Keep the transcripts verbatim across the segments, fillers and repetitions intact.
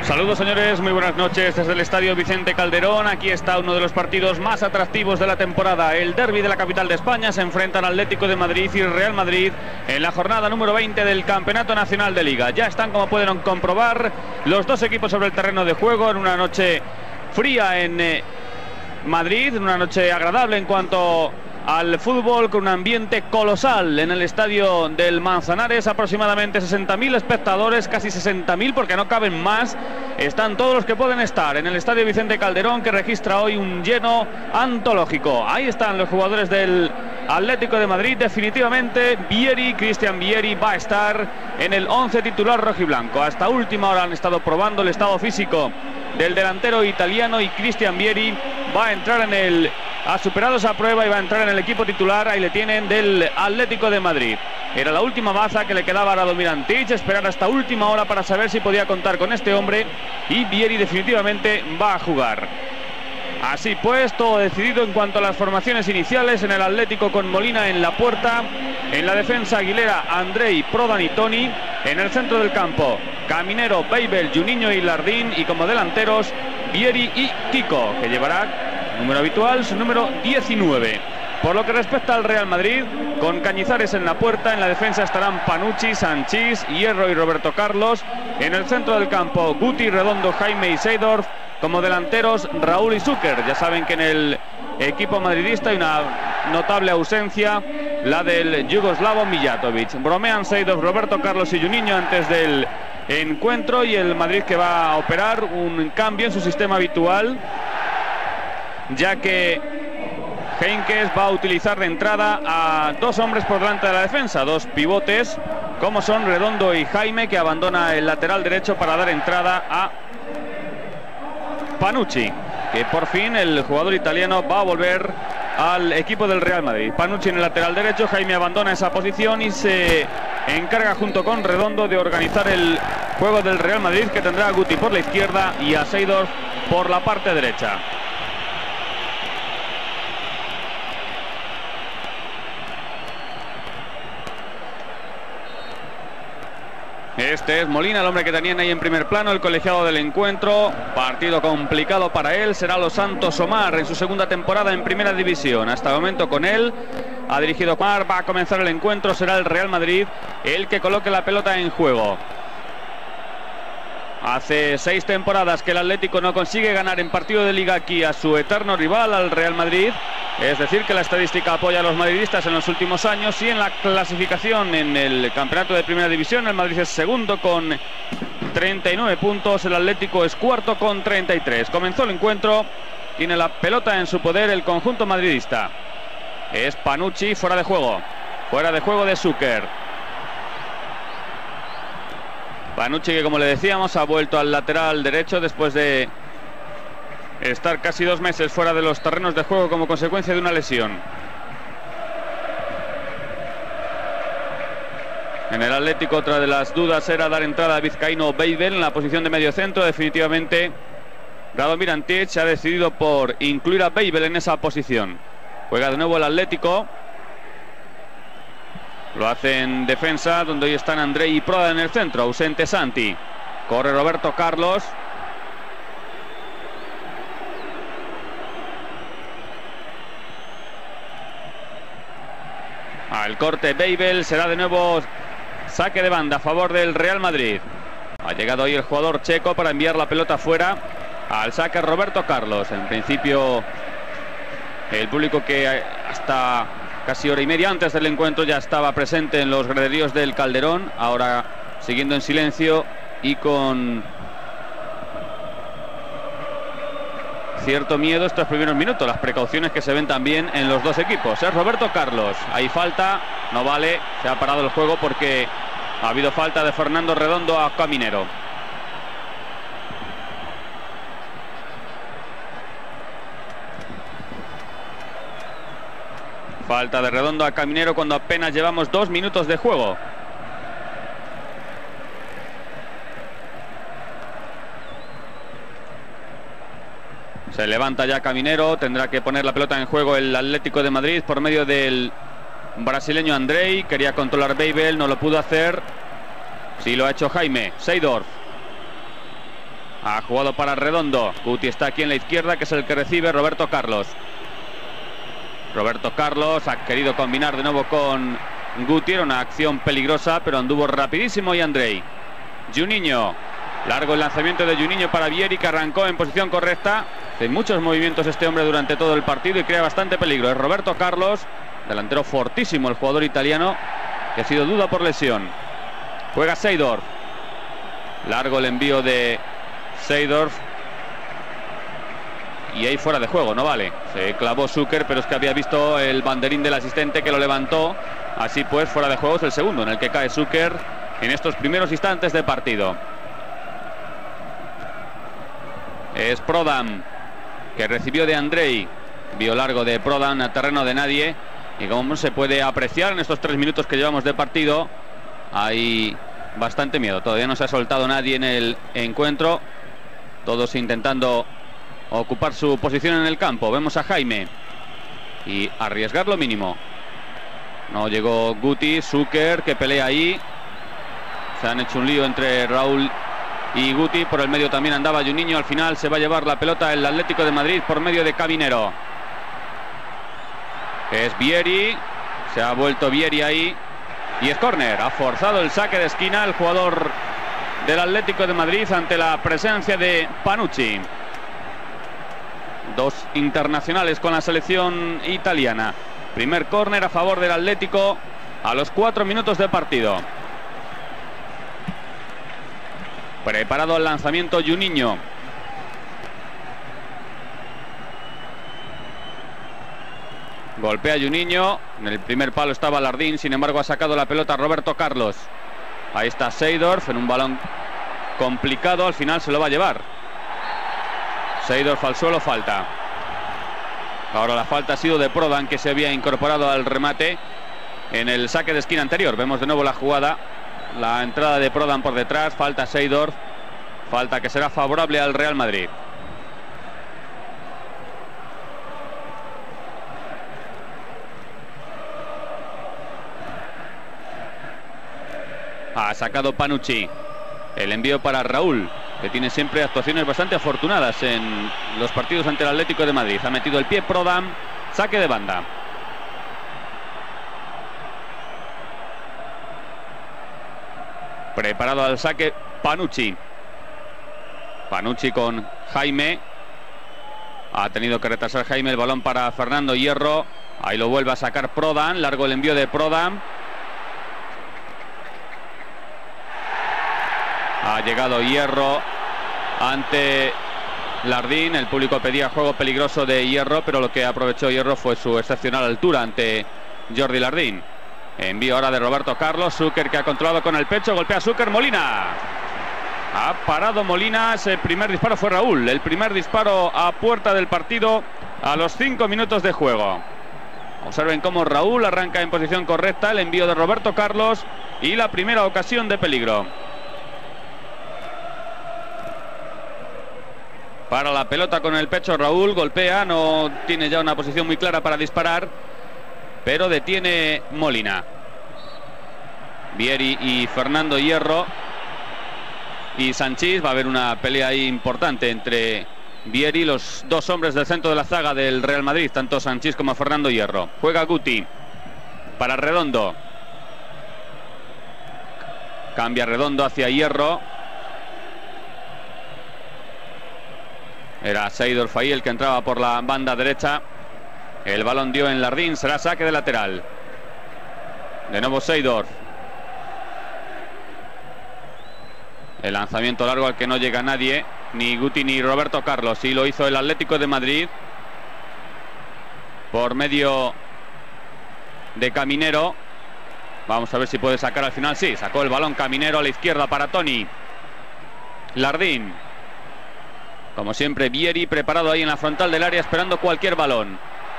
Saludos, señores, muy buenas noches desde el Estadio Vicente Calderón. Aquí está uno de los partidos más atractivos de la temporada, el derbi de la capital de España. Se enfrentan Atlético de Madrid y Real Madrid en la jornada número veinte del Campeonato Nacional de Liga. Ya están, como pueden comprobar, los dos equipos sobre el terreno de juego en una noche fría en eh, Madrid, una noche agradable en cuanto al fútbol, con un ambiente colosal en el estadio del Manzanares. Aproximadamente sesenta mil espectadores, casi sesenta mil porque no caben más. Están todos los que pueden estar en el estadio Vicente Calderón, que registra hoy un lleno antológico. Ahí están los jugadores del Atlético de Madrid. Definitivamente Vieri, Cristian Vieri, va a estar en el once titular rojiblanco. Hasta última hora han estado probando el estado físico del delantero italiano, y Cristian Vieri va a entrar en el... ha superado esa prueba y va a entrar en el equipo titular. Ahí le tienen, del Atlético de Madrid. Era la última baza que le quedaba a Radomir Antic, esperar hasta última hora para saber si podía contar con este hombre, y Vieri definitivamente va a jugar. Así pues, todo decidido en cuanto a las formaciones iniciales. En el Atlético, con Molina en la puerta, en la defensa Aguilera, Andrei, Prodan y Toni. En el centro del campo, Caminero, Weibel, Juninho y Lardín, y como delanteros Vieri y Kiko, que llevará, número habitual, su número diecinueve. Por lo que respecta al Real Madrid, con Cañizares en la puerta, en la defensa estarán Panucci, Sanchís, Hierro y Roberto Carlos. En el centro del campo, Guti, Redondo, Jaime y Seedorf. Como delanteros, Raúl y Zucker. Ya saben que en el equipo madridista hay una notable ausencia, la del yugoslavo Mijatovic. Bromean Seedorf, Roberto Carlos y Juninho antes del encuentro, y el Madrid que va a operar un cambio en su sistema habitual, ya que Heinkes va a utilizar de entrada a dos hombres por delante de la defensa, dos pivotes, como son Redondo y Jaime, que abandona el lateral derecho para dar entrada a Panucci, que por fin el jugador italiano va a volver al equipo del Real Madrid. Panucci en el lateral derecho, Jaime abandona esa posición y se encarga junto con Redondo de organizar el juego del Real Madrid, que tendrá a Guti por la izquierda y a Seedorf por la parte derecha. Este es Molina, el hombre que tenían ahí en primer plano, el colegiado del encuentro. Partido complicado para él. Será Los Santos Omar en su segunda temporada en primera división. Hasta el momento con él ha dirigido Omar. Va a comenzar el encuentro. Será el Real Madrid el que coloque la pelota en juego. Hace seis temporadas que el Atlético no consigue ganar en partido de liga aquí a su eterno rival, al Real Madrid. Es decir, que la estadística apoya a los madridistas en los últimos años. Y en la clasificación en el campeonato de primera división, el Madrid es segundo con treinta y nueve puntos. El Atlético es cuarto con treinta y tres. Comenzó el encuentro. Tiene la pelota en su poder el conjunto madridista. Es Panucci, fuera de juego. Fuera de juego de Zucker. Panucci, que como le decíamos, ha vuelto al lateral derecho después de estar casi dos meses fuera de los terrenos de juego como consecuencia de una lesión. En el Atlético, otra de las dudas era dar entrada a vizcaíno Weibel en la posición de medio centro. Definitivamente Radomir Antic ha decidido por incluir a Weibel en esa posición. Juega de nuevo el Atlético. Lo hace en defensa, donde hoy están Andrei y Proda en el centro. Ausente Santi. Corre Roberto Carlos. Al corte Weibel. Será de nuevo saque de banda a favor del Real Madrid. Ha llegado hoy el jugador checo para enviar la pelota fuera. Al saque Roberto Carlos. En principio, el público que hasta casi hora y media antes del encuentro ya estaba presente en los graderíos del Calderón, ahora siguiendo en silencio y con cierto miedo estos primeros minutos, las precauciones que se ven también en los dos equipos. Es Roberto Carlos, hay falta, no vale, se ha parado el juego porque ha habido falta de Fernando Redondo a Caminero. Falta de Redondo a Caminero cuando apenas llevamos dos minutos de juego. Se levanta ya Caminero. Tendrá que poner la pelota en juego el Atlético de Madrid por medio del brasileño Andrei. Quería controlar Weibel, no lo pudo hacer. Sí lo ha hecho Jaime. Seedorf. Ha jugado para Redondo. Guti está aquí en la izquierda, que es el que recibe Roberto Carlos. Roberto Carlos ha querido combinar de nuevo con Guti. Era una acción peligrosa, pero anduvo rapidísimo y Andrei. Juninho. Largo el lanzamiento de Juninho para Vieri, que arrancó en posición correcta. Hace muchos movimientos este hombre durante todo el partido y crea bastante peligro. Es Roberto Carlos, delantero fortísimo, el jugador italiano, que ha sido duda por lesión. Juega Seedorf. Largo el envío de Seedorf. Y ahí fuera de juego, no vale. Se clavó Zucker, pero es que había visto el banderín del asistente que lo levantó. Así pues, fuera de juego es el segundo en el que cae Zucker en estos primeros instantes de partido. Es Prodan, que recibió de Andrei. Vio largo de Prodan a terreno de nadie. Y como se puede apreciar en estos tres minutos que llevamos de partido, hay bastante miedo. Todavía no se ha soltado nadie en el encuentro. Todos intentando ocupar su posición en el campo. Vemos a Jaime y arriesgar lo mínimo. No llegó Guti. Zucker, que pelea ahí. Se han hecho un lío entre Raúl y Guti. Por el medio también andaba Juninho. Al final se va a llevar la pelota el Atlético de Madrid por medio de Caminero. Es Vieri. Se ha vuelto Vieri ahí. Y es córner. Ha forzado el saque de esquina el jugador del Atlético de Madrid ante la presencia de Panucci. Dos internacionales con la selección italiana. Primer córner a favor del Atlético a los cuatro minutos de partido. Preparado el lanzamiento Juninho. Golpea Juninho. En el primer palo estaba Lardín, sin embargo ha sacado la pelota Roberto Carlos. Ahí está Seedorf en un balón complicado. Al final se lo va a llevar. Seedorf al suelo, falta. Ahora la falta ha sido de Prodan, que se había incorporado al remate en el saque de esquina anterior. Vemos de nuevo la jugada. La entrada de Prodan por detrás. Falta Seedorf. Falta que será favorable al Real Madrid. Ha sacado Panucci. El envío para Raúl, que tiene siempre actuaciones bastante afortunadas en los partidos ante el Atlético de Madrid. Ha metido el pie Prodan. Saque de banda. Preparado al saque Panucci. Panucci con Jaime. Ha tenido que retrasar Jaime el balón para Fernando Hierro. Ahí lo vuelve a sacar Prodan. Largo el envío de Prodan. Ha llegado Hierro ante Lardín. El público pedía juego peligroso de Hierro, pero lo que aprovechó Hierro fue su excepcional altura ante Jordi Lardín. Envío ahora de Roberto Carlos. Zucker, que ha controlado con el pecho. Golpea Zucker. Molina. Ha parado Molina. Ese primer disparo fue Raúl. El primer disparo a puerta del partido a los cinco minutos de juego. Observen cómo Raúl arranca en posición correcta. El envío de Roberto Carlos y la primera ocasión de peligro. Para la pelota con el pecho Raúl. Golpea. No tiene ya una posición muy clara para disparar, pero detiene Molina. Vieri y Fernando Hierro y Sanchís. Va a haber una pelea ahí importante entre Vieri, los dos hombres del centro de la zaga del Real Madrid, tanto Sanchís como Fernando Hierro. Juega Guti para Redondo. Cambia Redondo hacia Hierro. Era Seedorf ahí el que entraba por la banda derecha. El balón dio en Lardín. Será saque de lateral. De nuevo Seedorf. El lanzamiento largo al que no llega nadie. Ni Guti ni Roberto Carlos. Y lo hizo el Atlético de Madrid por medio de Caminero. Vamos a ver si puede sacar al final. Sí, sacó el balón Caminero a la izquierda para Toni. Lardín. Como siempre, Vieri preparado ahí en la frontal del área, esperando cualquier balón.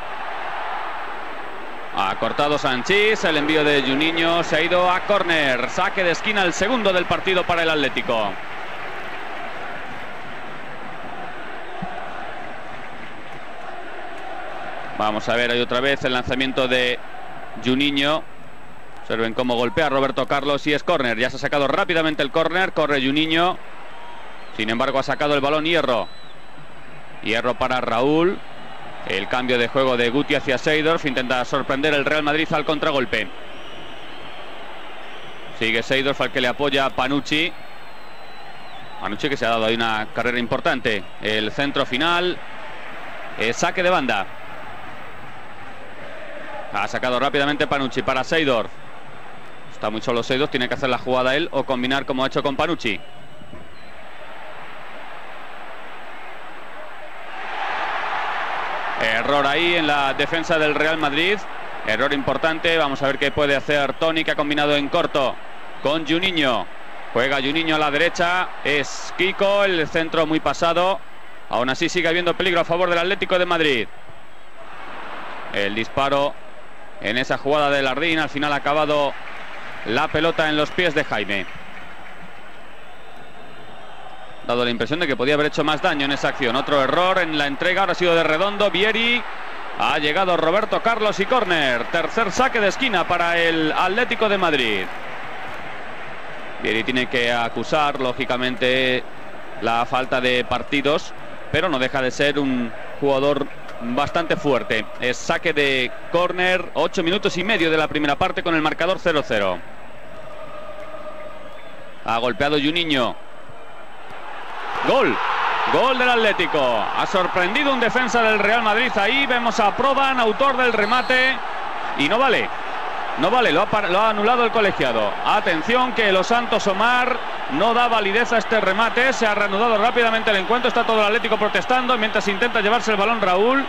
Ha cortado Sanchís. El envío de Juninho se ha ido a córner. Saque de esquina, el segundo del partido para el Atlético. Vamos a ver ahí otra vez el lanzamiento de Juninho. Observen cómo golpea Roberto Carlos y es córner. Ya se ha sacado rápidamente el córner. Corre Juninho. Sin embargo, ha sacado el balón Hierro. Hierro para Raúl. El cambio de juego de Guti hacia Seedorf. Intenta sorprender el Real Madrid al contragolpe. Sigue Seedorf, al que le apoya Panucci. Panucci, que se ha dado ahí una carrera importante. El centro final. Eh, saque de banda. Ha sacado rápidamente Panucci para Seedorf. Está muy solo Seedorf, tiene que hacer la jugada él o combinar como ha hecho con Panucci. Error ahí en la defensa del Real Madrid. Error importante. Vamos a ver qué puede hacer Toni, que ha combinado en corto con Juninho. Juega Juninho a la derecha. Es Kiko, el centro muy pasado. Aún así sigue habiendo peligro a favor del Atlético de Madrid. El disparo en esa jugada de Lardín. Al final ha acabado la pelota en los pies de Jaime. Dado la impresión de que podía haber hecho más daño en esa acción. Otro error en la entrega, ahora ha sido de Redondo. Vieri, ha llegado Roberto Carlos y córner. Tercer saque de esquina para el Atlético de Madrid. Vieri tiene que acusar, lógicamente, la falta de partidos, pero no deja de ser un jugador bastante fuerte. Es saque de córner, ocho minutos y medio de la primera parte con el marcador cero cero. Ha golpeado Juninho. Gol, gol del Atlético. Ha sorprendido un defensa del Real Madrid ahí. Vemos a Prodan, autor del remate, y no vale. No vale, lo ha, lo ha anulado el colegiado. Atención, que Los Santos Omar no da validez a este remate. Se ha reanudado rápidamente el encuentro. Está todo el Atlético protestando mientras intenta llevarse el balón Raúl.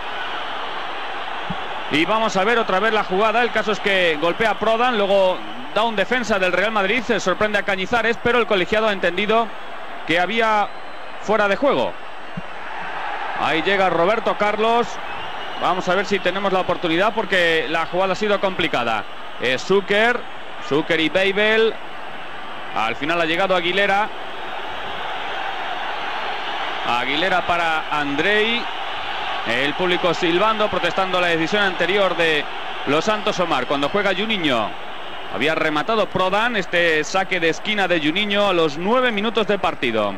Y vamos a ver otra vez la jugada. El caso es que golpea a Prodan, luego da un defensa del Real Madrid. Se sorprende a Cañizares, pero el colegiado ha entendido que había fuera de juego. Ahí llega Roberto Carlos. Vamos a ver si tenemos la oportunidad, porque la jugada ha sido complicada. Es Zucker, Zucker y Babel. Al final ha llegado Aguilera. Aguilera para Andrei. El público silbando, protestando la decisión anterior de Los Santos Omar. Cuando juega Juninho, había rematado Prodan. Este saque de esquina de Juninho a los nueve minutos de partido.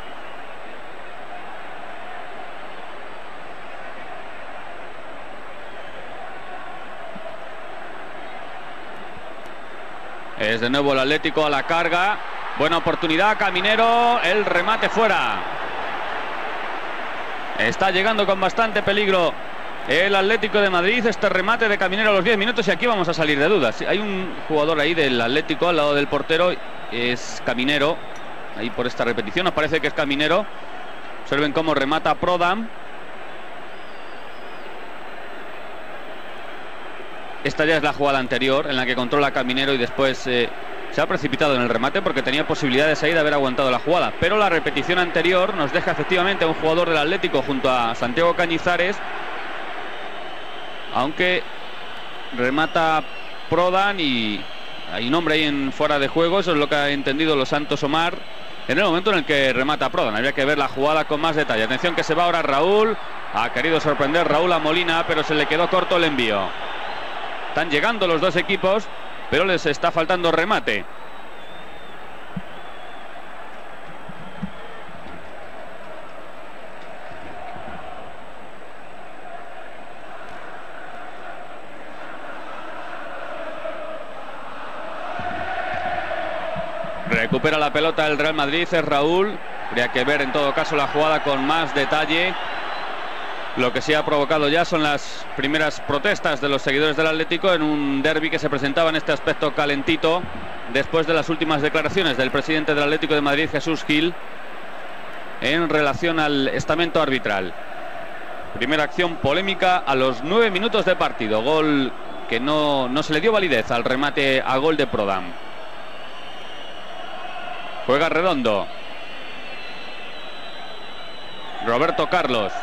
Es de nuevo el Atlético a la carga. Buena oportunidad, Caminero. El remate fuera. Está llegando con bastante peligro el Atlético de Madrid. Este remate de Caminero a los diez minutos. Y aquí vamos a salir de dudas. Hay un jugador ahí del Atlético al lado del portero. Es Caminero. Ahí por esta repetición nos parece que es Caminero. Observen cómo remata Prodan. Esta ya es la jugada anterior en la que controla Caminero y después eh, se ha precipitado en el remate porque tenía posibilidades ahí de haber aguantado la jugada. Pero la repetición anterior nos deja efectivamente a un jugador del Atlético junto a Santiago Cañizares. Aunque remata Prodan y hay un hombre ahí en fuera de juego. Eso es lo que ha entendido Los Santos Omar en el momento en el que remata Prodan. Habría que ver la jugada con más detalle. Atención, que se va ahora Raúl. Ha querido sorprender Raúl a Molina, pero se le quedó corto el envío. Están llegando los dos equipos, pero les está faltando remate. Recupera la pelota el Real Madrid, es Raúl. Habría que ver en todo caso la jugada con más detalle. Lo que sí ha provocado ya son las primeras protestas de los seguidores del Atlético en un derbi que se presentaba en este aspecto calentito después de las últimas declaraciones del presidente del Atlético de Madrid, Jesús Gil, en relación al estamento arbitral. Primera acción polémica a los nueve minutos de partido. Gol que no, no se le dio validez al remate a gol de Prodan. Juega Redondo. Roberto Carlos.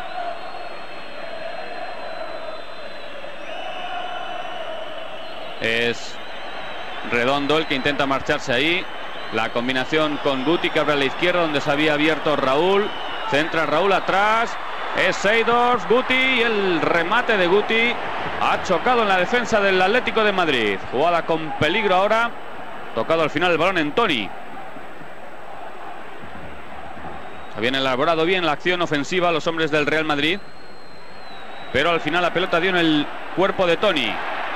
Es Redondo el que intenta marcharse ahí. La combinación con Guti, que abre a la izquierda donde se había abierto Raúl. Centra Raúl atrás. Es Seedorf, Guti, y el remate de Guti ha chocado en la defensa del Atlético de Madrid. Jugada con peligro ahora. Tocado al final el balón en Toni. Habían elaborado bien la acción ofensiva los hombres del Real Madrid, pero al final la pelota dio en el cuerpo de Toni.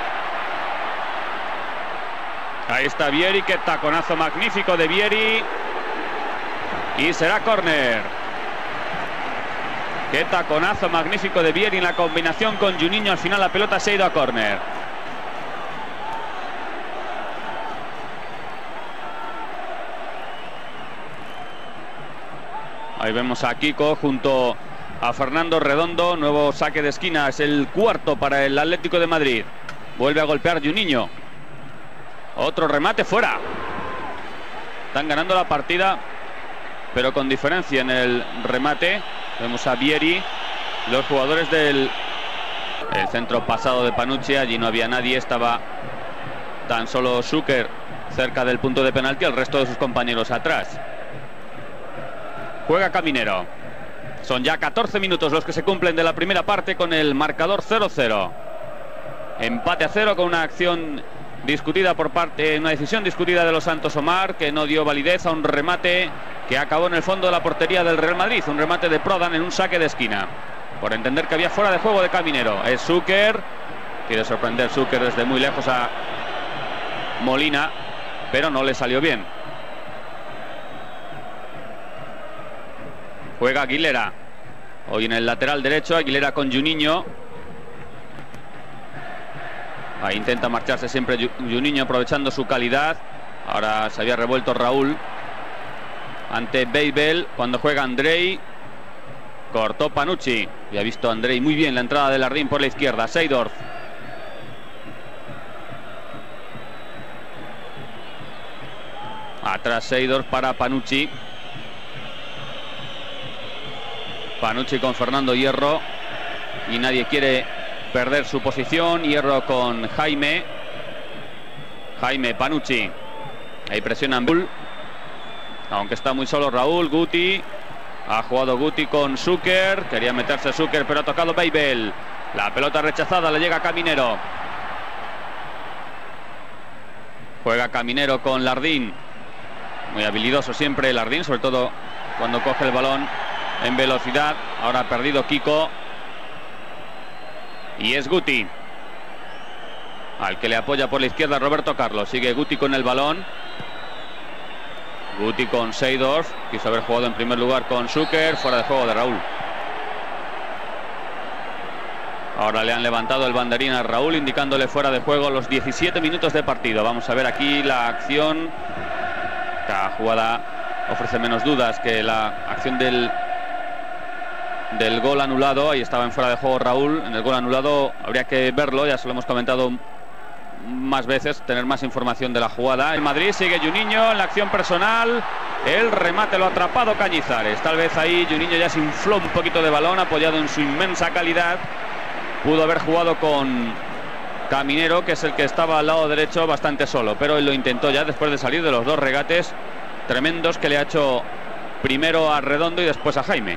Ahí está Vieri, qué taconazo magnífico de Vieri. Y será córner. Qué taconazo magnífico de Vieri en la combinación con Juninho. Al final la pelota se ha ido a córner. Ahí vemos a Kiko junto a Fernando Redondo. Nuevo saque de esquina, es el cuarto para el Atlético de Madrid. Vuelve a golpear Juninho. Otro remate fuera. Están ganando la partida, pero con diferencia en el remate. Vemos a Vieri, los jugadores del el centro pasado de Panucci. Allí no había nadie, estaba tan solo Zucker cerca del punto de penalti, el resto de sus compañeros atrás. Juega Caminero. Son ya catorce minutos los que se cumplen de la primera parte con el marcador cero cero. Empate a cero con una acción discutida por parte, una decisión discutida de los Santos Omar, que no dio validez a un remate que acabó en el fondo de la portería del Real Madrid. Un remate de Prodan en un saque de esquina, por entender que había fuera de juego de Caminero. Es Zucker, quiere sorprender Zucker desde muy lejos a Molina, pero no le salió bien. Juega Aguilera. Hoy en el lateral derecho, Aguilera con Juninho. Ahí intenta marcharse siempre Juninho, aprovechando su calidad. Ahora se había revuelto Raúl ante Babel. Cuando juega Andrei, cortó Panucci. Y ha visto Andrei muy bien la entrada de Lardín por la izquierda. Seydorf. Atrás Seydorf para Panucci. Panucci con Fernando Hierro. Y nadie quiere perder su posición. Hierro con Jaime. Jaime, Panucci. Ahí presionan Bull. Aunque está muy solo Raúl. Guti. Ha jugado Guti con Zucker. Quería meterse Zucker, pero ha tocado Babel. La pelota rechazada, le llega a Caminero. Juega Caminero con Lardín. Muy habilidoso siempre Lardín, sobre todo cuando coge el balón en velocidad. Ahora ha perdido Kiko. Y es Guti, al que le apoya por la izquierda Roberto Carlos. Sigue Guti con el balón. Guti con Seydorf. Quiso haber jugado en primer lugar con Zucker. Fuera de juego de Raúl. Ahora le han levantado el banderín a Raúl, indicándole fuera de juego los diecisiete minutos de partido. Vamos a ver aquí la acción. Cada jugada ofrece menos dudas que la acción del del gol anulado. Ahí estaba en fuera de juego Raúl. En el gol anulado habría que verlo, ya se lo hemos comentado más veces, tener más información de la jugada. El Madrid sigue Juninho en la acción personal. El remate lo ha atrapado Cañizares. Tal vez ahí Juninho ya se infló un poquito de balón, apoyado en su inmensa calidad. Pudo haber jugado con Caminero, que es el que estaba al lado derecho bastante solo, pero él lo intentó ya después de salir de los dos regates tremendos que le ha hecho primero a Redondo y después a Jaime.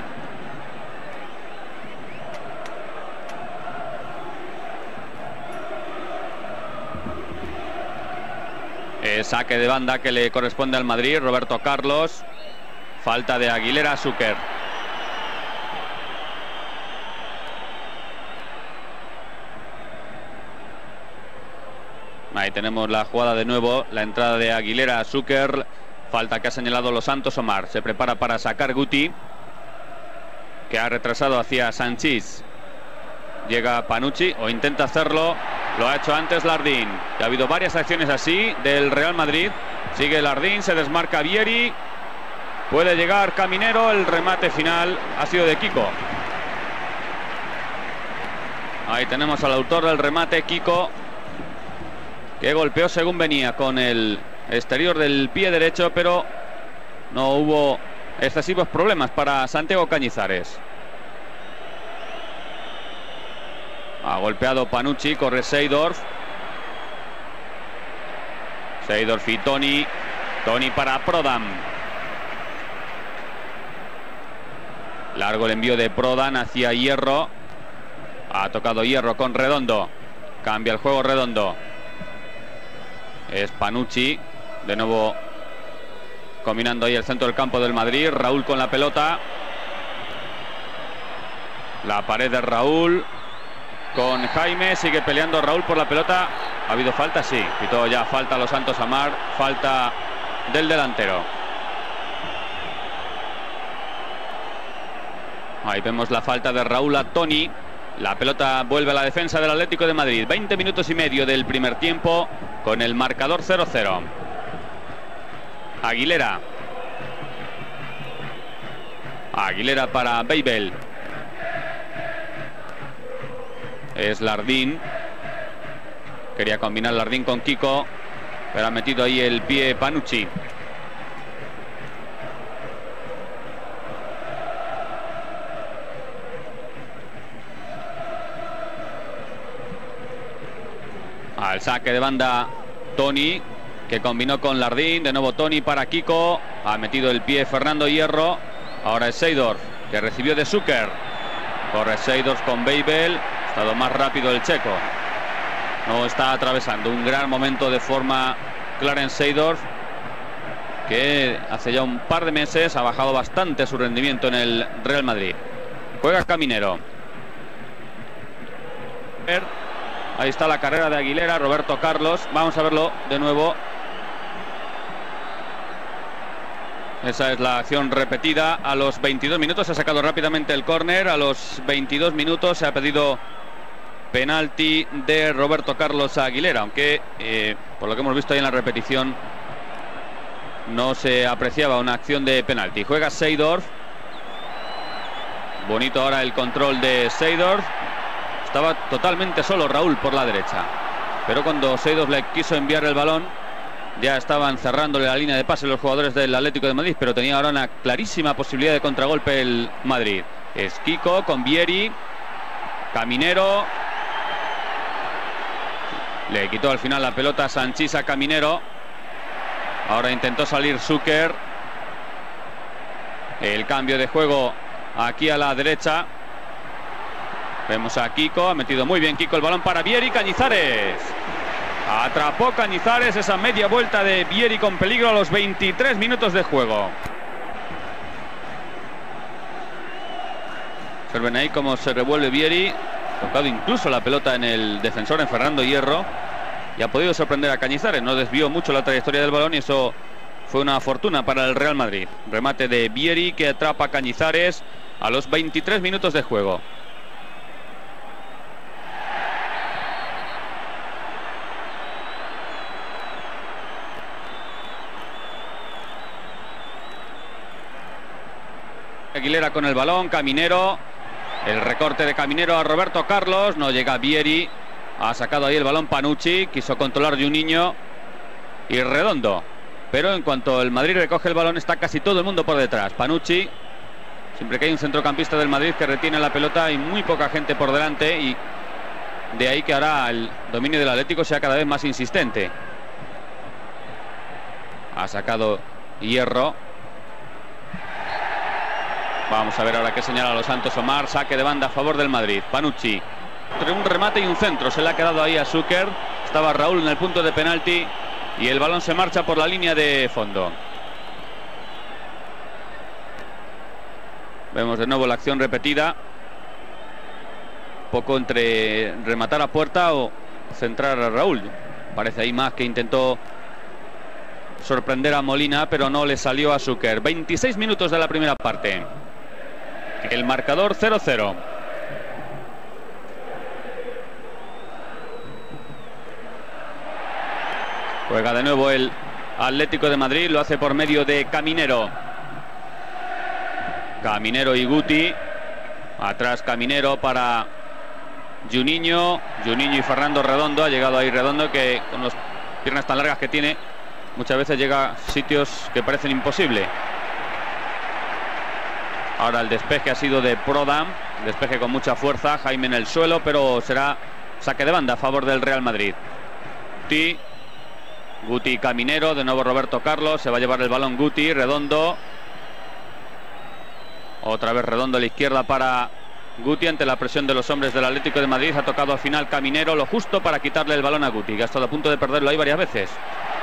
Eh, saque de banda que le corresponde al Madrid. Roberto Carlos. Falta de Aguilera a Zucker. Ahí tenemos la jugada de nuevo. La entrada de Aguilera a Zucker. Falta que ha señalado los Santos Omar. Se prepara para sacar Guti, que ha retrasado hacia Sanchís. Llega Panucci, o intenta hacerlo. Lo ha hecho antes Lardín. Ya ha habido varias acciones así del Real Madrid. Sigue Lardín, se desmarca Vieri. Puede llegar Caminero. El remate final ha sido de Kiko. Ahí tenemos al autor del remate, Kiko, que golpeó según venía con el exterior del pie derecho, pero no hubo excesivos problemas para Santiago Cañizares. Ha golpeado Panucci, corre Seydorf. Seydorf y Toni. Toni para Prodan. Largo el envío de Prodan hacia Hierro. Ha tocado Hierro con Redondo. Cambia el juego Redondo. Es Panucci. De nuevo combinando ahí el centro del campo del Madrid. Raúl con la pelota. La pared de Raúl con Jaime. Sigue peleando Raúl por la pelota. ¿Ha habido falta? Sí. Quitó ya falta a los Santos Amar. Falta del delantero. Ahí vemos la falta de Raúl a Toni. La pelota vuelve a la defensa del Atlético de Madrid. veinte minutos y medio del primer tiempo con el marcador cero cero. Aguilera. Aguilera para Babel. Es Lardín. Quería combinar Lardín con Kiko, pero ha metido ahí el pie Panucci. Al saque de banda Toni, que combinó con Lardín. De nuevo Toni para Kiko. Ha metido el pie Fernando Hierro. Ahora es Seedorf, que recibió de Zucker. Corre Seedorf con Babel. Ha estado más rápido el checo. No está atravesando un gran momento de forma Clarence Seedorf, que hace ya un par de meses ha bajado bastante su rendimiento en el Real Madrid. Juega Caminero. Ahí está la carrera de Aguilera, Roberto Carlos. Vamos a verlo de nuevo. Esa es la acción repetida. A los veintidós minutos se ha sacado rápidamente el córner. A los veintidós minutos se ha pedido penalti de Roberto Carlos a Aguilera, aunque eh, por lo que hemos visto ahí en la repetición no se apreciaba una acción de penalti. Juega Seedorf. Bonito ahora el control de Seedorf. Estaba totalmente solo Raúl por la derecha, pero cuando Seedorf le quiso enviar el balón, ya estaban cerrándole la línea de pase los jugadores del Atlético de Madrid, pero tenía ahora una clarísima posibilidad de contragolpe el Madrid. Es Kiko con Vieri. Caminero. Le quitó al final la pelota Sanchís a Caminero. Ahora intentó salir Zucker. El cambio de juego aquí a la derecha. Vemos a Kiko. Ha metido muy bien Kiko el balón para Vieri. Cañizares. Atrapó Cañizares esa media vuelta de Vieri con peligro a los veintitrés minutos de juego. Observen ahí cómo se revuelve Vieri. Tocado incluso la pelota en el defensor, en Fernando Hierro, y ha podido sorprender a Cañizares. No desvió mucho la trayectoria del balón y eso fue una fortuna para el Real Madrid. Remate de Vieri que atrapa a Cañizares a los veintitrés minutos de juego. Aguilera con el balón. Caminero. El recorte de Caminero a Roberto Carlos. No llega Vieri. Ha sacado ahí el balón Panucci. Quiso controlar Juninho. Y Redondo. Pero en cuanto el Madrid recoge el balón, está casi todo el mundo por detrás. Panucci. Siempre que hay un centrocampista del Madrid que retiene la pelota, hay muy poca gente por delante. Y de ahí que ahora el dominio del Atlético sea cada vez más insistente. Ha sacado Hierro. Vamos a ver ahora qué señala los Santos Omar. Saque de banda a favor del Madrid. Panucci. Entre un remate y un centro. Se le ha quedado ahí a Zucker. Estaba Raúl en el punto de penalti. Y el balón se marcha por la línea de fondo. Vemos de nuevo la acción repetida. Poco entre rematar a puerta o centrar a Raúl. Parece ahí más que intentó sorprender a Molina, pero no le salió a Zucker. veintiséis minutos de la primera parte. El marcador cero cero. Juega de nuevo el Atlético de Madrid. Lo hace por medio de Caminero. Caminero y Guti. Atrás Caminero para Juninho. Juninho y Fernando Redondo. Ha llegado ahí Redondo, que con las piernas tan largas que tiene, muchas veces llega a sitios que parecen imposibles. Ahora el despeje ha sido de Prodam. Despeje con mucha fuerza. Jaime en el suelo, pero será saque de banda a favor del Real Madrid. Guti. Guti Caminero. De nuevo Roberto Carlos. Se va a llevar el balón Guti. Redondo. Otra vez Redondo a la izquierda para Guti ante la presión de los hombres del Atlético de Madrid. Ha tocado al final Caminero lo justo para quitarle el balón a Guti, que ha estado a punto de perderlo ahí varias veces.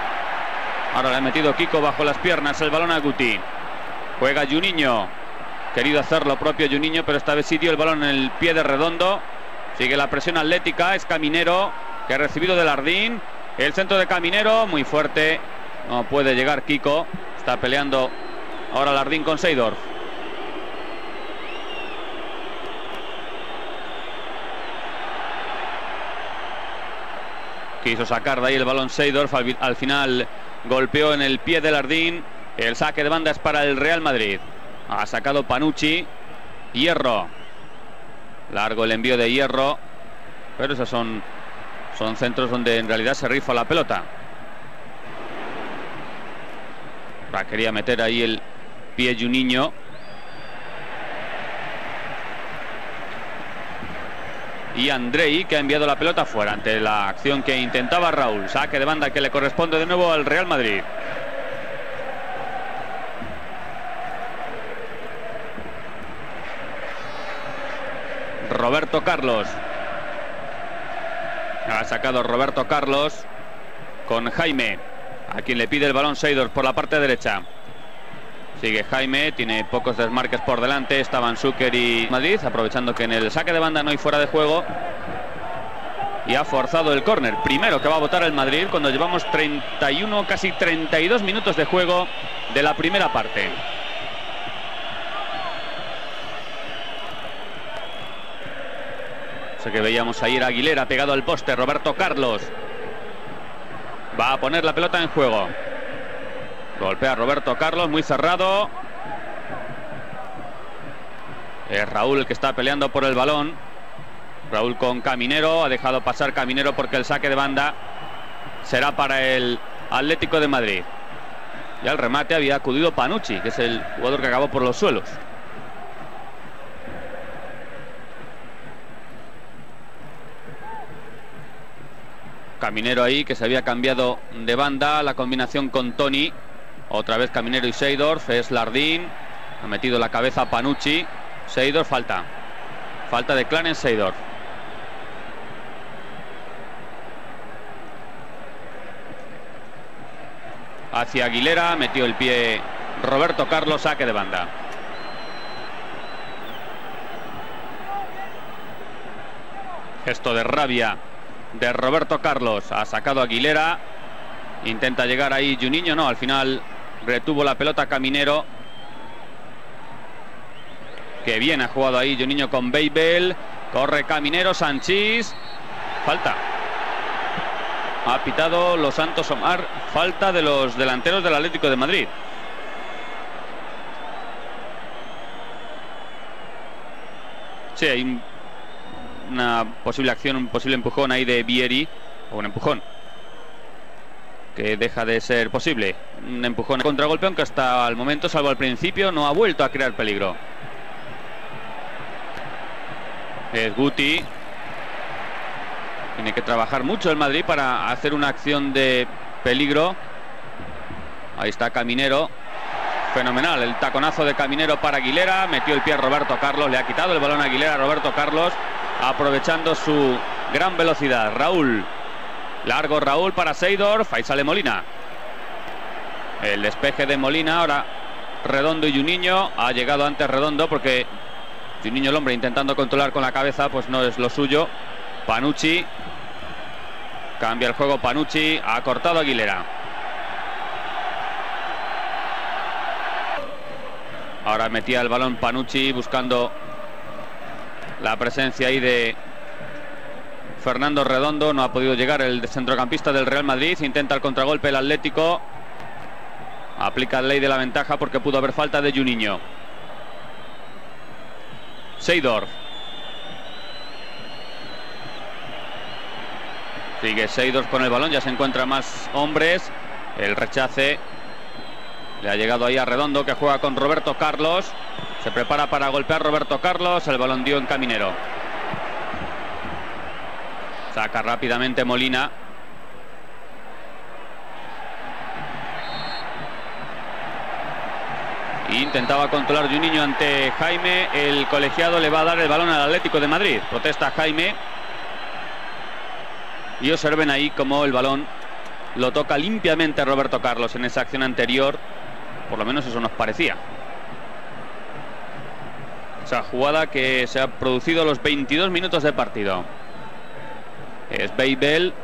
Ahora le ha metido Kiko bajo las piernas el balón a Guti. Juega Juninho. querido hacer lo propio Juninho, pero esta vez sí dio el balón en el pie de Redondo. Sigue la presión atlética, es Caminero, que ha recibido de Lardín. El centro de Caminero, muy fuerte. No puede llegar Kiko. Está peleando ahora Lardín con Seedorf. Quiso sacar de ahí el balón Seedorf, al, al final golpeó en el pie de Lardín. El saque de banda es para el Real Madrid. Ha sacado Panucci. Hierro. Largo el envío de Hierro. Pero esos son, son centros donde en realidad se rifa la pelota. Ah, quería meter ahí el pie Juninho. Y Andrei, que ha enviado la pelota fuera ante la acción que intentaba Raúl. Saque de banda que le corresponde de nuevo al Real Madrid. Roberto Carlos. Ha sacado Roberto Carlos con Jaime, a quien le pide el balón Seedorf por la parte derecha. Sigue Jaime, tiene pocos desmarques por delante. Estaban Zucker y Madrid, aprovechando que en el saque de banda no hay fuera de juego. Y ha forzado el córner. Primero que va a votar el Madrid cuando llevamos treinta y uno, casi treinta y dos minutos de juego de la primera parte. Sé que veíamos ayer a Aguilera pegado al poste. Roberto Carlos va a poner la pelota en juego. Golpea a Roberto Carlos, muy cerrado. Es Raúl el que está peleando por el balón. Raúl con Caminero, ha dejado pasar Caminero porque el saque de banda será para el Atlético de Madrid. Y al remate había acudido Panucci, que es el jugador que acabó por los suelos. Caminero ahí, que se había cambiado de banda. La combinación con Toni. Otra vez Caminero y Seedorf. Es Lardín. Ha metido la cabeza a Panucci. Seedorf, falta. Falta de Clarence Seedorf. Hacia Aguilera. Metió el pie Roberto Carlos. Saque de banda. Gesto de rabia de Roberto Carlos. Ha sacado a Aguilera. Intenta llegar ahí Juninho. No, al final retuvo la pelota Caminero. Que bien ha jugado ahí Juninho con Babel. Corre Caminero, Sanchís. Falta. Ha pitado Los Santos Omar. Falta de los delanteros del Atlético de Madrid. Sí, hay un una posible acción, un posible empujón ahí de Vieri, o un empujón que deja de ser posible. Un empujón a contragolpe, aunque hasta el momento, salvo al principio, no ha vuelto a crear peligro. Es Guti. Tiene que trabajar mucho el Madrid para hacer una acción de peligro. Ahí está Caminero. Fenomenal el taconazo de Caminero para Aguilera. Metió el pie a Roberto Carlos. Le ha quitado el balón a Aguilera a Roberto Carlos, aprovechando su gran velocidad. Raúl. Largo Raúl para Seedorf. Ahí sale Molina. El despeje de Molina. Ahora Redondo y Juninho. Ha llegado antes Redondo porque Juninho, el hombre, intentando controlar con la cabeza, pues no es lo suyo. Panucci. Cambia el juego Panucci. Ha cortado Aguilera. Ahora metía el balón Panucci buscando la presencia ahí de Fernando Redondo. No ha podido llegar el centrocampista del Real Madrid. Intenta el contragolpe el Atlético. Aplica la ley de la ventaja porque pudo haber falta de Juninho. Seedorf. Sigue Seedorf con el balón. Ya se encuentra más hombres. El rechace le ha llegado ahí a Redondo, que juega con Roberto Carlos. Se prepara para golpear Roberto Carlos. El balón dio en Caminero. Saca rápidamente Molina. Intentaba controlar Juninho ante Jaime. El colegiado le va a dar el balón al Atlético de Madrid. Protesta Jaime. Y observen ahí cómo el balón lo toca limpiamente Roberto Carlos en esa acción anterior. Por lo menos eso nos parecía. Esa jugada que se ha producido a los veintidós minutos de partido. Es Babel.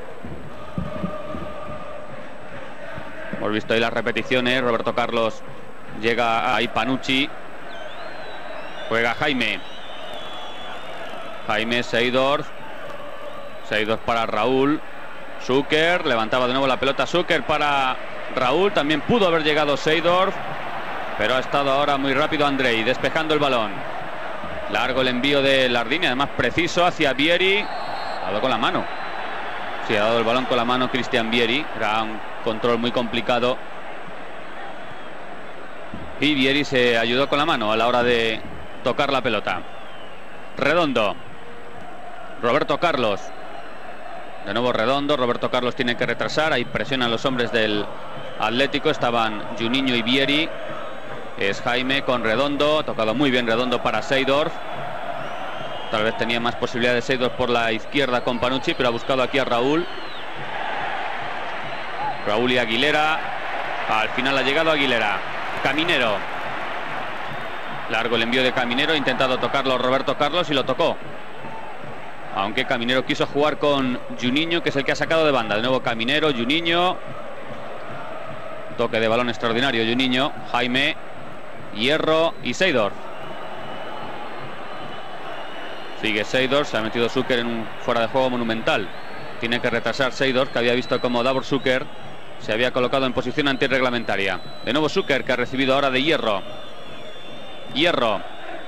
Hemos visto ahí las repeticiones. Roberto Carlos llega ahí, Panucci. Juega Jaime. Jaime, Seydorf. Seydorf para Raúl. Zucker, levantaba de nuevo la pelota Zucker para Raúl. También pudo haber llegado Seydorf, pero ha estado ahora muy rápido Andrei, despejando el balón. Largo el envío de Lardini, además preciso hacia Vieri. Ha dado con la mano. Sí, ha dado el balón con la mano Cristian Vieri. Era un control muy complicado. Y Vieri se ayudó con la mano a la hora de tocar la pelota. Redondo. Roberto Carlos. De nuevo Redondo. Roberto Carlos tiene que retrasar. Ahí presionan los hombres del Atlético. Estaban Juninho y Vieri. Es Jaime con Redondo. Ha tocado muy bien Redondo para Seydorf. Tal vez tenía más posibilidades Seydorf por la izquierda con Panucci, pero ha buscado aquí a Raúl. Raúl y Aguilera. Al final ha llegado Aguilera. Caminero. Largo el envío de Caminero. Ha intentado tocarlo Roberto Carlos y lo tocó. Aunque Caminero quiso jugar con Juninho, que es el que ha sacado de banda. De nuevo Caminero, Juninho. Toque de balón extraordinario Juninho. Jaime, Hierro y Seydorf. Sigue Seydorf. Se ha metido Zucker en un fuera de juego monumental. Tiene que retrasar Seydorf, que había visto como Davor Zucker se había colocado en posición antirreglamentaria. De nuevo Zucker, que ha recibido ahora de Hierro. Hierro.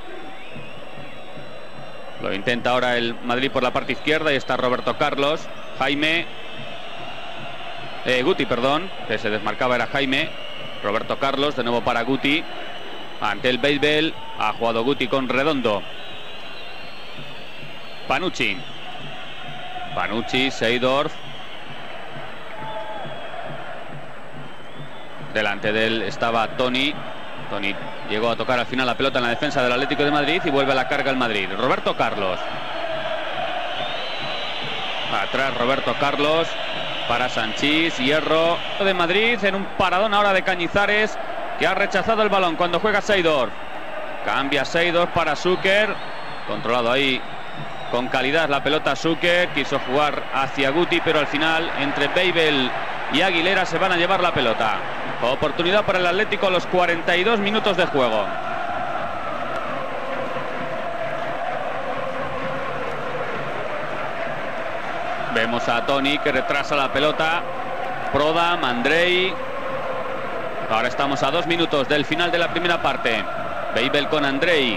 Lo intenta ahora el Madrid por la parte izquierda y está Roberto Carlos. Jaime. Eh, Guti, perdón. Que se desmarcaba era Jaime. Roberto Carlos, de nuevo para Guti. Ante el Babel. Ha jugado Guti con Redondo. Panucci. Panucci, Seydorf. Delante de él estaba Toni. Toni llegó a tocar al final la pelota en la defensa del Atlético de Madrid y vuelve a la carga el Madrid. Roberto Carlos. Atrás Roberto Carlos para Sanchís. Hierro de Madrid en un paradón ahora de Cañizares, que ha rechazado el balón cuando juega Seydorf. Cambia Seydorf para Zucker. Controlado ahí con calidad la pelota Zucker. Quiso jugar hacia Guti, pero al final entre Babel y Aguilera se van a llevar la pelota. Oportunidad para el Atlético a los cuarenta y dos minutos de juego. Vemos a Toni que retrasa la pelota. Prodam, Andrei. Ahora estamos a dos minutos del final de la primera parte. Babel con Andrei.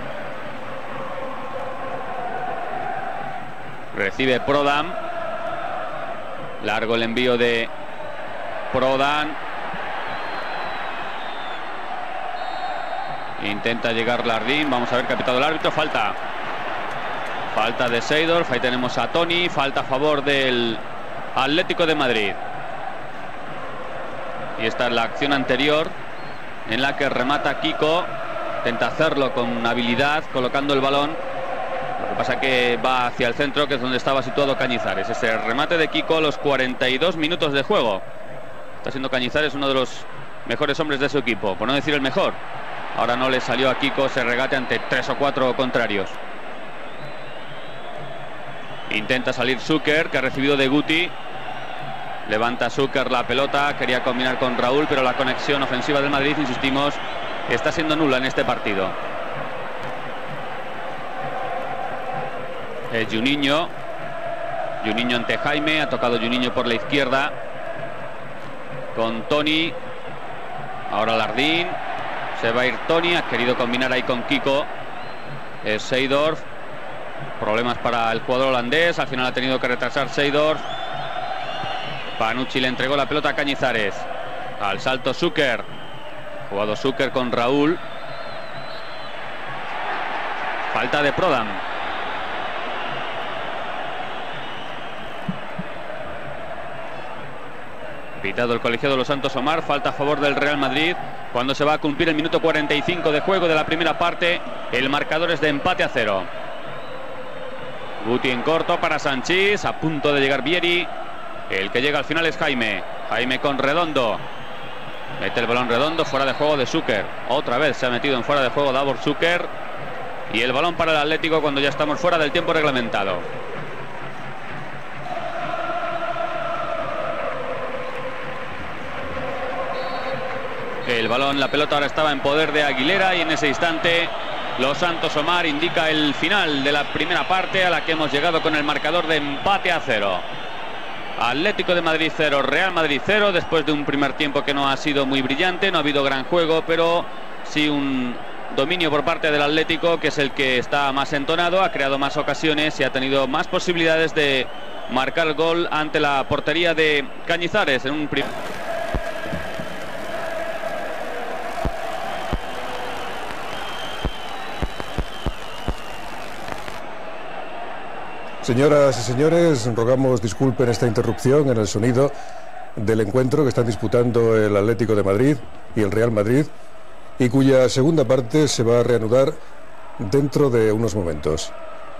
Recibe Prodam. Largo el envío de Prodam. Intenta llegar Lardín. Vamos a ver qué ha pitado el árbitro. Falta. Falta de Seydorf. Ahí tenemos a Toni. Falta a favor del Atlético de Madrid. Y esta es la acción anterior en la que remata Kiko. Intenta hacerlo con habilidad, colocando el balón. Lo que pasa que va hacia el centro, que es donde estaba situado Cañizares. Ese remate de Kiko a los cuarenta y dos minutos de juego. Está siendo Cañizares uno de los mejores hombres de su equipo, por no decir el mejor. Ahora no le salió a Kiko ese regate ante tres o cuatro contrarios. Intenta salir Zucker, que ha recibido de Guti. Levanta Zucker la pelota. Quería combinar con Raúl, pero la conexión ofensiva del Madrid, insistimos, está siendo nula en este partido. Eh, Juninho. Juninho ante Jaime. Ha tocado Juninho por la izquierda con Toni. Ahora Lardín. Se va a ir Toni. Ha querido combinar ahí con Kiko. Es Seydorf. Problemas para el jugador holandés. Al final ha tenido que retrasar Seydorf. Panucci le entregó la pelota a Cañizares. Al salto Zucker. Jugado Zucker con Raúl. Falta de Prodam. Pitado el colegiado de los Santos Omar. Falta a favor del Real Madrid cuando se va a cumplir el minuto cuarenta y cinco de juego de la primera parte. El marcador es de empate a cero. Guti en corto para Sanchís. A punto de llegar Vieri. El que llega al final es Jaime. Jaime con Redondo. Mete el balón Redondo. Fuera de juego de Zucker. Otra vez se ha metido en fuera de juego Davor Zucker. Y el balón para el Atlético cuando ya estamos fuera del tiempo reglamentado. El balón, la pelota ahora estaba en poder de Aguilera y en ese instante Los Santos Omar indica el final de la primera parte, a la que hemos llegado con el marcador de empate a cero. Atlético de Madrid cero, Real Madrid cero, después de un primer tiempo que no ha sido muy brillante, no ha habido gran juego, pero sí un dominio por parte del Atlético, que es el que está más entonado, ha creado más ocasiones y ha tenido más posibilidades de marcar el gol ante la portería de Cañizares en un primer... Señoras y señores, rogamos disculpen esta interrupción en el sonido del encuentro que están disputando el Atlético de Madrid y el Real Madrid, y cuya segunda parte se va a reanudar dentro de unos momentos.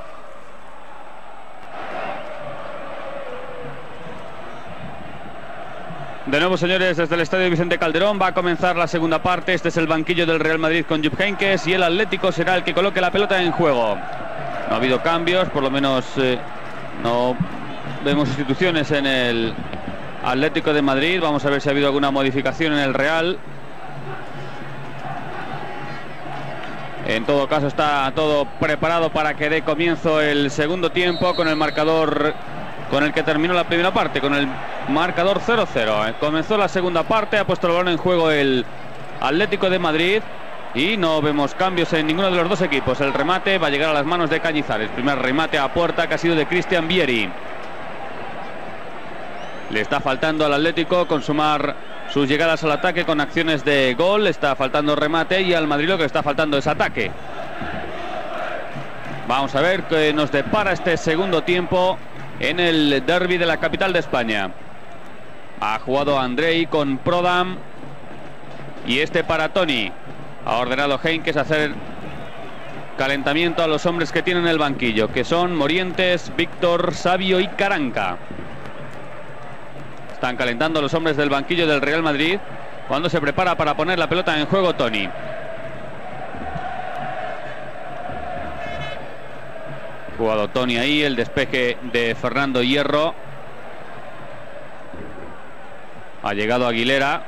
De nuevo, señores, desde el estadio Vicente Calderón va a comenzar la segunda parte. Este es el banquillo del Real Madrid con Jupp Heynckes y el Atlético será el que coloque la pelota en juego. No ha habido cambios, por lo menos eh, no vemos sustituciones en el Atlético de Madrid. Vamos a ver si ha habido alguna modificación en el Real. En todo caso está todo preparado para que dé comienzo el segundo tiempo con el marcador con el que terminó la primera parte, con el marcador cero cero. Comenzó la segunda parte, ha puesto el balón en juego el Atlético de Madrid y no vemos cambios en ninguno de los dos equipos. El remate va a llegar a las manos de Cañizares. Primer remate a puerta que ha sido de Cristian Vieri. Le está faltando al Atlético consumar sus llegadas al ataque con acciones de gol. Le está faltando remate y al Madrid lo que le está faltando es ataque. Vamos a ver qué nos depara este segundo tiempo en el derbi de la capital de España. Ha jugado Andrei con Prodam y este para Toni. Ha ordenado Heynckes hacer calentamiento a los hombres que tienen el banquillo, que son Morientes, Víctor, Sabio y Caranca. Están calentando los hombres del banquillo del Real Madrid cuando se prepara para poner la pelota en juego Toni. Jugado Toni ahí, el despeje de Fernando Hierro. Ha llegado Aguilera.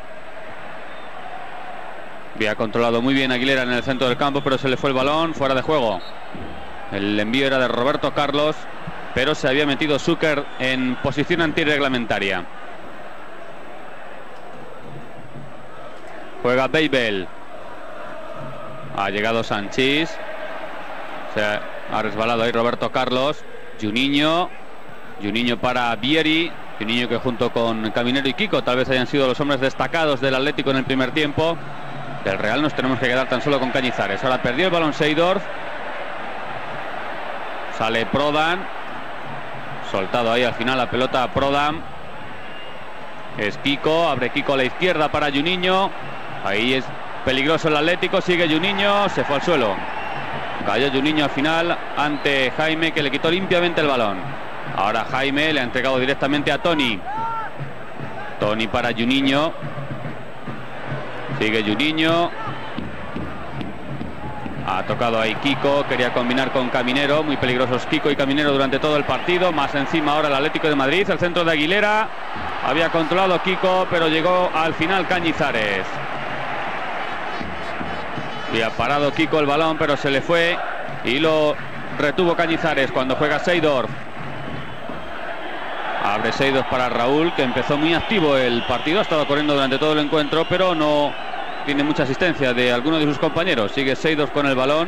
Había controlado muy bien Aguilera en el centro del campo, pero se le fue el balón fuera de juego. El envío era de Roberto Carlos, pero se había metido Zucker en posición antirreglamentaria. Juega Babel. Ha llegado Sanchís. Se ha resbalado ahí Roberto Carlos. Juninho. Juninho para Vieri. Juninho que junto con Caminero y Kiko tal vez hayan sido los hombres destacados del Atlético en el primer tiempo. Del Real nos tenemos que quedar tan solo con Cañizares. Ahora perdió el balón Seydorf. Sale Prodan. Soltado ahí al final la pelota a Prodam. Es Kiko. Abre Kiko a la izquierda para Juninho. Ahí es peligroso el Atlético. Sigue Juninho. Se fue al suelo. Cayó Juninho al final ante Jaime, que le quitó limpiamente el balón. Ahora Jaime le ha entregado directamente a Toni. Toni para Juninho. Sigue Juninho. Ha tocado ahí Kiko. Quería combinar con Caminero. Muy peligrosos Kiko y Caminero durante todo el partido. Más encima ahora el Atlético de Madrid. El centro de Aguilera. Había controlado Kiko, pero llegó al final Cañizares. Y ha parado Kiko el balón, pero se le fue. Y lo retuvo Cañizares cuando juega Seydorf. Abre Seydorf para Raúl, que empezó muy activo el partido. Ha estado corriendo durante todo el encuentro, pero no tiene mucha asistencia de alguno de sus compañeros. Sigue Seydorf con el balón.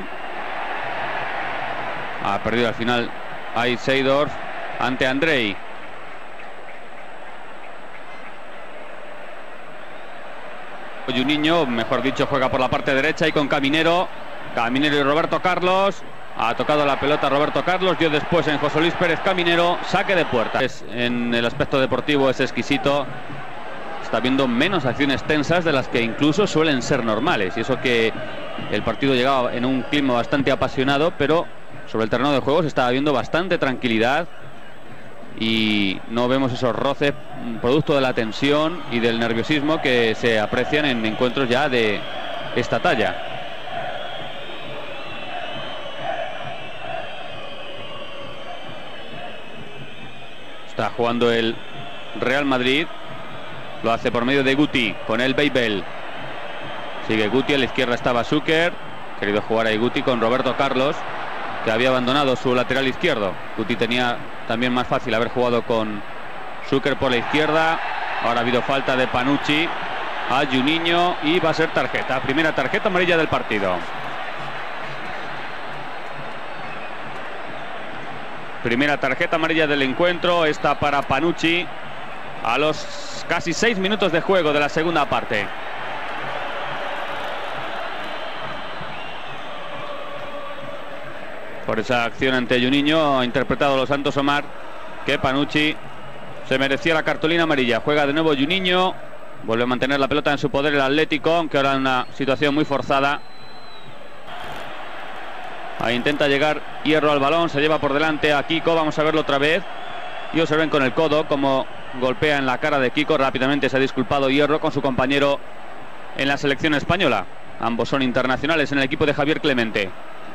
Ha perdido al final ahí Seydorf ante Andrei. Juninho, mejor dicho, juega por la parte derecha y con Caminero. Caminero y Roberto Carlos. Ha tocado la pelota Roberto Carlos. Dio después en José Luis Pérez Caminero. Saque de puerta. En el aspecto deportivo es exquisito. Está viendo menos acciones tensas de las que incluso suelen ser normales. Y eso que el partido llegaba en un clima bastante apasionado, pero sobre el terreno de juego se estaba viendo bastante tranquilidad. Y no vemos esos roces producto de la tensión y del nerviosismo que se aprecian en encuentros ya de esta talla. Está jugando el Real Madrid. Lo hace por medio de Guti con el Beibel. Sigue Guti, a la izquierda estaba Zucker. Querido jugar ahí Guti con Roberto Carlos, que había abandonado su lateral izquierdo. Guti tenía también más fácil haber jugado con Zucker por la izquierda. Ahora ha habido falta de Panucci a Juninho y va a ser tarjeta. Primera tarjeta amarilla del partido. Primera tarjeta amarilla del encuentro. Esta para Panucci a los casi seis minutos de juego de la segunda parte. Por esa acción ante Juninho ha interpretado Los Santos Omar que Panucci se merecía la cartulina amarilla. Juega de nuevo Juninho. Vuelve a mantener la pelota en su poder el Atlético, aunque ahora en una situación muy forzada. Ahí intenta llegar Hierro al balón. Se lleva por delante a Kiko. Vamos a verlo otra vez. Y observen con el codo como golpea en la cara de Kiko. Rápidamente se ha disculpado Hierro con su compañero en la selección española. Ambos son internacionales en el equipo de Javier Clemente.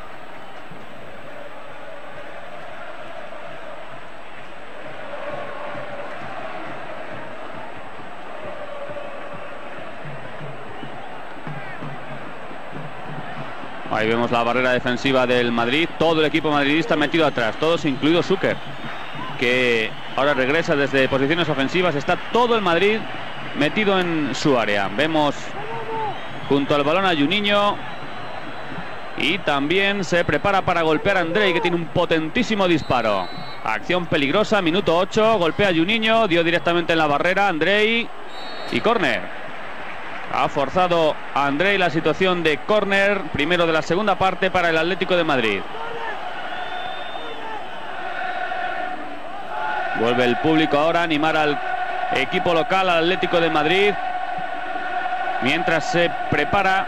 Ahí vemos la barrera defensiva del Madrid. Todo el equipo madridista metido atrás. Todos, incluido Zucker, que ahora regresa desde posiciones ofensivas. Está todo el Madrid metido en su área. Vemos junto al balón a Juninho. Y también se prepara para golpear a Andrei, que tiene un potentísimo disparo. Acción peligrosa, minuto ocho. Golpea a Juninho, dio directamente en la barrera Andrei. Y córner. Ha forzado a Andrei la situación de córner, primero de la segunda parte para el Atlético de Madrid. Vuelve el público ahora a animar al equipo local, al Atlético de Madrid, mientras se prepara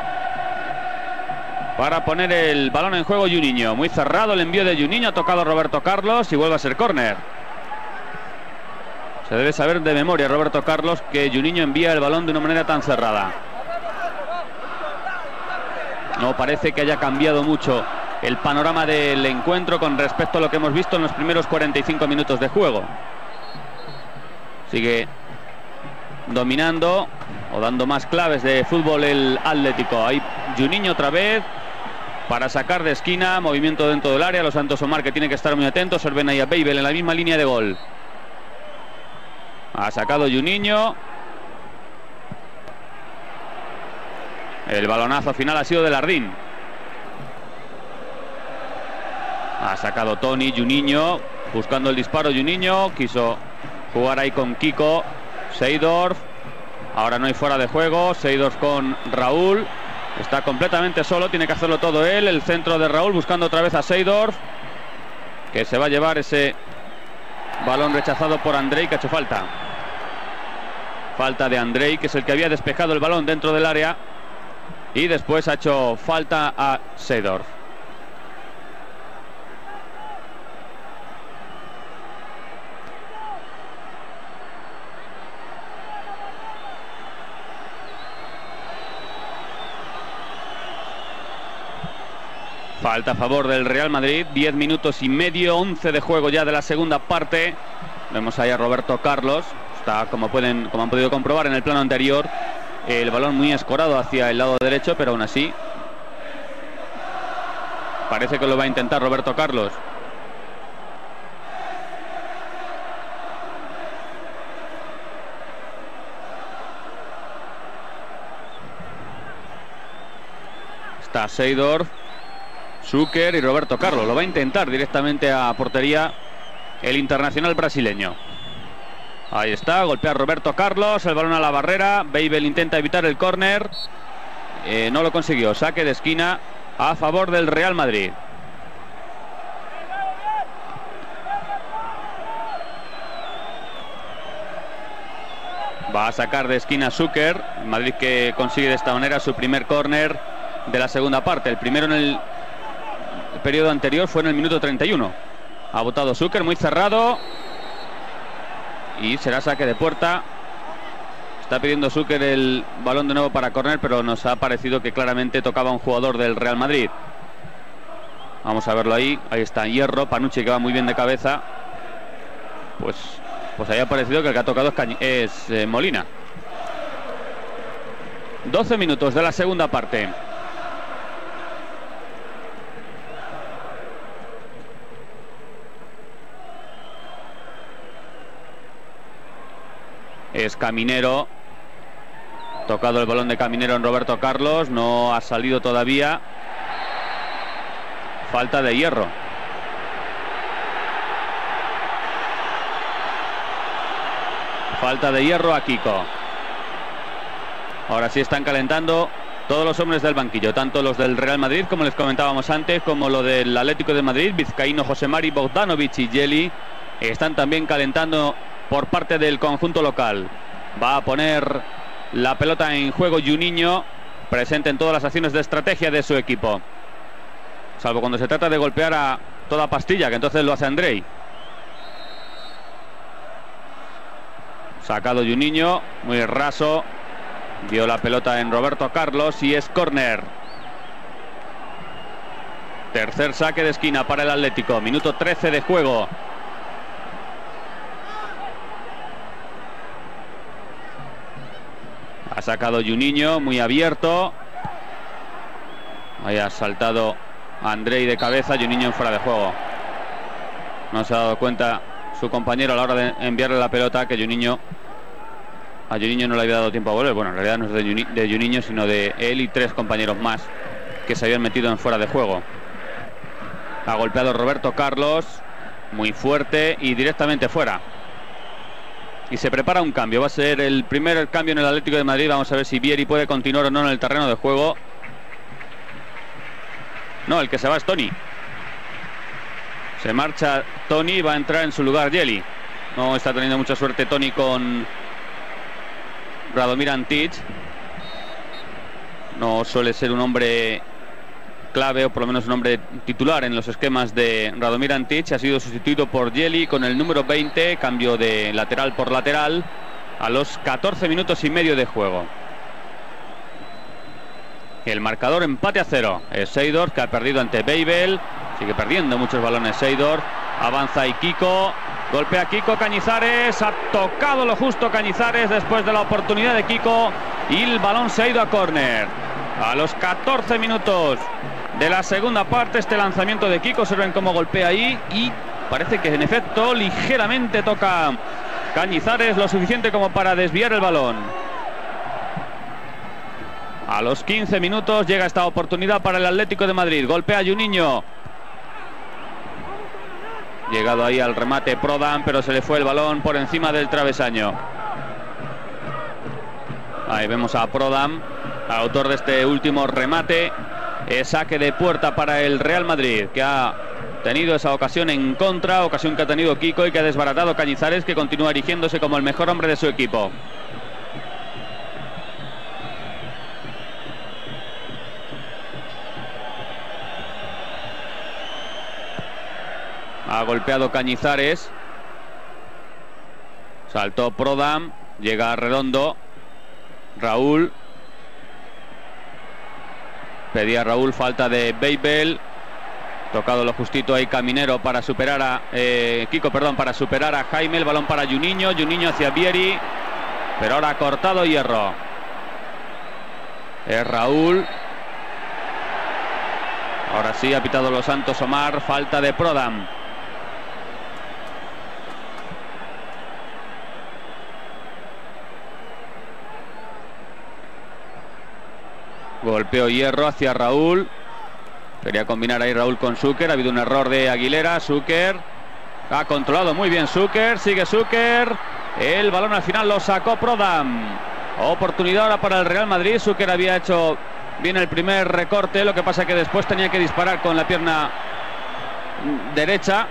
para poner el balón en juego Juninho. Muy cerrado el envío de Juninho, ha tocado Roberto Carlos y vuelve a ser córner. Se debe saber de memoria Roberto Carlos que Juninho envía el balón de una manera tan cerrada. No parece que haya cambiado mucho el panorama del encuentro con respecto a lo que hemos visto en los primeros cuarenta y cinco minutos de juego. Sigue dominando o dando más claves de fútbol el Atlético. Ahí Juninho otra vez para sacar de esquina, movimiento dentro del área. Los Santos Omar, que tiene que estar muy atentos. Observen ahí a Beibel en la misma línea de gol. Ha sacado Juninho. El balonazo final ha sido de Lardín. Ha sacado Toni. Juninho buscando el disparo. Juninho quiso jugar ahí con Kiko. Seedorf. Ahora no hay fuera de juego. Seedorf con Raúl. Está completamente solo. Tiene que hacerlo todo él. El centro de Raúl buscando otra vez a Seedorf, que se va a llevar ese balón rechazado por Andrei, que ha hecho falta. Falta de Andrei, que es el que había despejado el balón dentro del área. Y después ha hecho falta a Seedorf. Falta a favor del Real Madrid. diez minutos y medio, once de juego ya de la segunda parte. Vemos ahí a Roberto Carlos. Está, como pueden, como han podido comprobar en el plano anterior, el balón muy escorado hacia el lado derecho, pero aún así parece que lo va a intentar Roberto Carlos. Está Seedorf, Zucker y Roberto Carlos. Lo va a intentar directamente a portería el internacional brasileño. Ahí está, golpea Roberto Carlos, el balón a la barrera. Beibel intenta evitar el córner. Eh, no lo consiguió. Saque de esquina a favor del Real Madrid. Va a sacar de esquina Zucker. Madrid, que consigue de esta manera su primer córner de la segunda parte. El primero en el periodo anterior fue en el minuto treinta y uno. Ha botado Zucker, muy cerrado. Y será saque de puerta. Está pidiendo Zucker el balón de nuevo para córner, pero nos ha parecido que claramente tocaba a un jugador del Real Madrid. Vamos a verlo ahí. Ahí está Hierro. Panucci, que va muy bien de cabeza. pues, pues ahí ha parecido que el que ha tocado es, Cañ es eh, Molina. doce minutos de la segunda parte. Es Caminero. Tocado el balón de Caminero en Roberto Carlos. No ha salido todavía. Falta de Hierro. Falta de Hierro a Kiko. Ahora sí están calentando todos los hombres del banquillo, tanto los del Real Madrid, como les comentábamos antes, como lo del Atlético de Madrid. Vizcaíno, José Mari, Bogdanovic y Yeli están también calentando por parte del conjunto local. Va a poner la pelota en juego Juninho, presente en todas las acciones de estrategia de su equipo, salvo cuando se trata de golpear a toda pastilla, que entonces lo hace Andrei. Sacado Juninho, muy raso, dio la pelota en Roberto Carlos y es córner. Tercer saque de esquina para el Atlético, minuto trece de juego. Ha sacado Juninho, muy abierto. Ahí ha saltado Andrei de cabeza, Juninho en fuera de juego. No se ha dado cuenta su compañero a la hora de enviarle la pelota que Juninho, a Juninho no le había dado tiempo a volver. Bueno, en realidad no es de, Juni, de Juninho, sino de él y tres compañeros más que se habían metido en fuera de juego. Ha golpeado Roberto Carlos, muy fuerte y directamente fuera. Y se prepara un cambio, va a ser el primer cambio en el Atlético de Madrid. Vamos a ver si Vieri puede continuar o no en el terreno de juego. No, el que se va es Toni. Se marcha Toni, va a entrar en su lugar Yeli. No está teniendo mucha suerte Toni con Radomir Antic. No suele ser un hombre clave, o por lo menos un hombre titular en los esquemas de Radomir Antic. Ha sido sustituido por Yeli con el número veinte, cambio de lateral por lateral a los catorce minutos y medio de juego. El marcador empate a cero. Es Seydorf, que ha perdido ante Babel. Sigue perdiendo muchos balones Seydorf. Avanza y Kiko. Golpea Kiko, Cañizares. Ha tocado lo justo Cañizares después de la oportunidad de Kiko. Y el balón se ha ido a córner. A los catorce minutos de la segunda parte, este lanzamiento de Kiko. Observen cómo golpea ahí. Y parece que en efecto ligeramente toca Cañizares, lo suficiente como para desviar el balón. A los quince minutos llega esta oportunidad para el Atlético de Madrid. Golpea Juninho. Llegado ahí al remate Prodan, pero se le fue el balón por encima del travesaño. Ahí vemos a Prodan, autor de este último remate. Es saque de puerta para el Real Madrid, que ha tenido esa ocasión en contra, ocasión que ha tenido Kiko y que ha desbaratado Cañizares, que continúa erigiéndose como el mejor hombre de su equipo. Ha golpeado Cañizares. Saltó Prodan. Llega a Redondo. Raúl. Pedía Raúl falta de Babel. Tocado lo justito ahí Caminero para superar a eh, Kiko, perdón, para superar a Jaime. El balón para Juninho. Juninho hacia Vieri. Pero ahora ha cortado Hierro. Es Raúl. Ahora sí ha pitado Los Santos Omar. Falta de Prodan. Golpeó Hierro hacia Raúl. Quería combinar ahí Raúl con Zucker. Ha habido un error de Aguilera. Zucker ha controlado muy bien Zucker. Sigue Zucker. El balón al final lo sacó Prodan. Oportunidad ahora para el Real Madrid. Zucker había hecho bien el primer recorte. Lo que pasa que después tenía que disparar con la pierna derecha.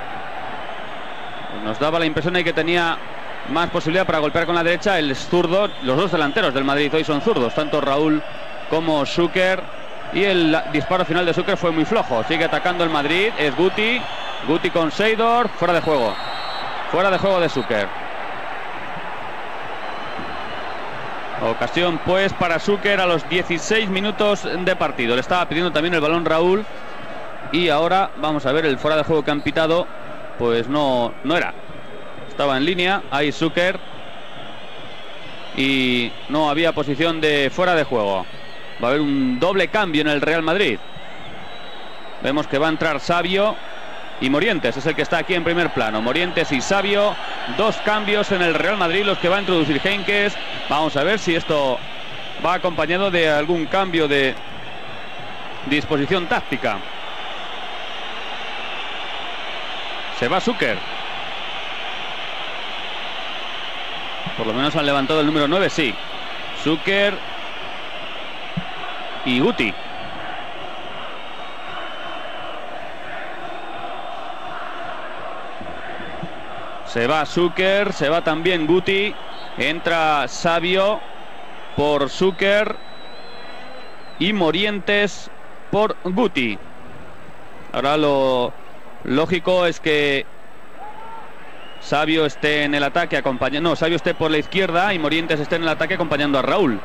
Nos daba la impresión de que tenía más posibilidad para golpear con la derecha. El zurdo. Los dos delanteros del Madrid hoy son zurdos. Tanto Raúl como Zucker, y el disparo final de Zucker fue muy flojo. Sigue atacando el Madrid, es Guti. Guti con Seydorf, fuera de juego. Fuera de juego de Zucker. Ocasión pues para Zucker a los dieciséis minutos de partido. Le estaba pidiendo también el balón Raúl. Y ahora vamos a ver el fuera de juego que han pitado. Pues no, no era. Estaba en línea, ahí Zucker. Y no había posición de fuera de juego. Va a haber un doble cambio en el Real Madrid. Vemos que va a entrar Savio y Morientes, es el que está aquí en primer plano. Morientes y Savio, dos cambios en el Real Madrid, los que va a introducir Heynckes. Vamos a ver si esto va acompañado de algún cambio de disposición táctica. Se va Zucker. Por lo menos han levantado el número nueve, sí. Zucker y Guti. Se va Zucker, se va también Guti. Entra Savio por Zucker y Morientes por Guti. Ahora lo lógico es que Savio esté en el ataque acompañando. No, Savio esté por la izquierda y Morientes esté en el ataque acompañando a Raúl.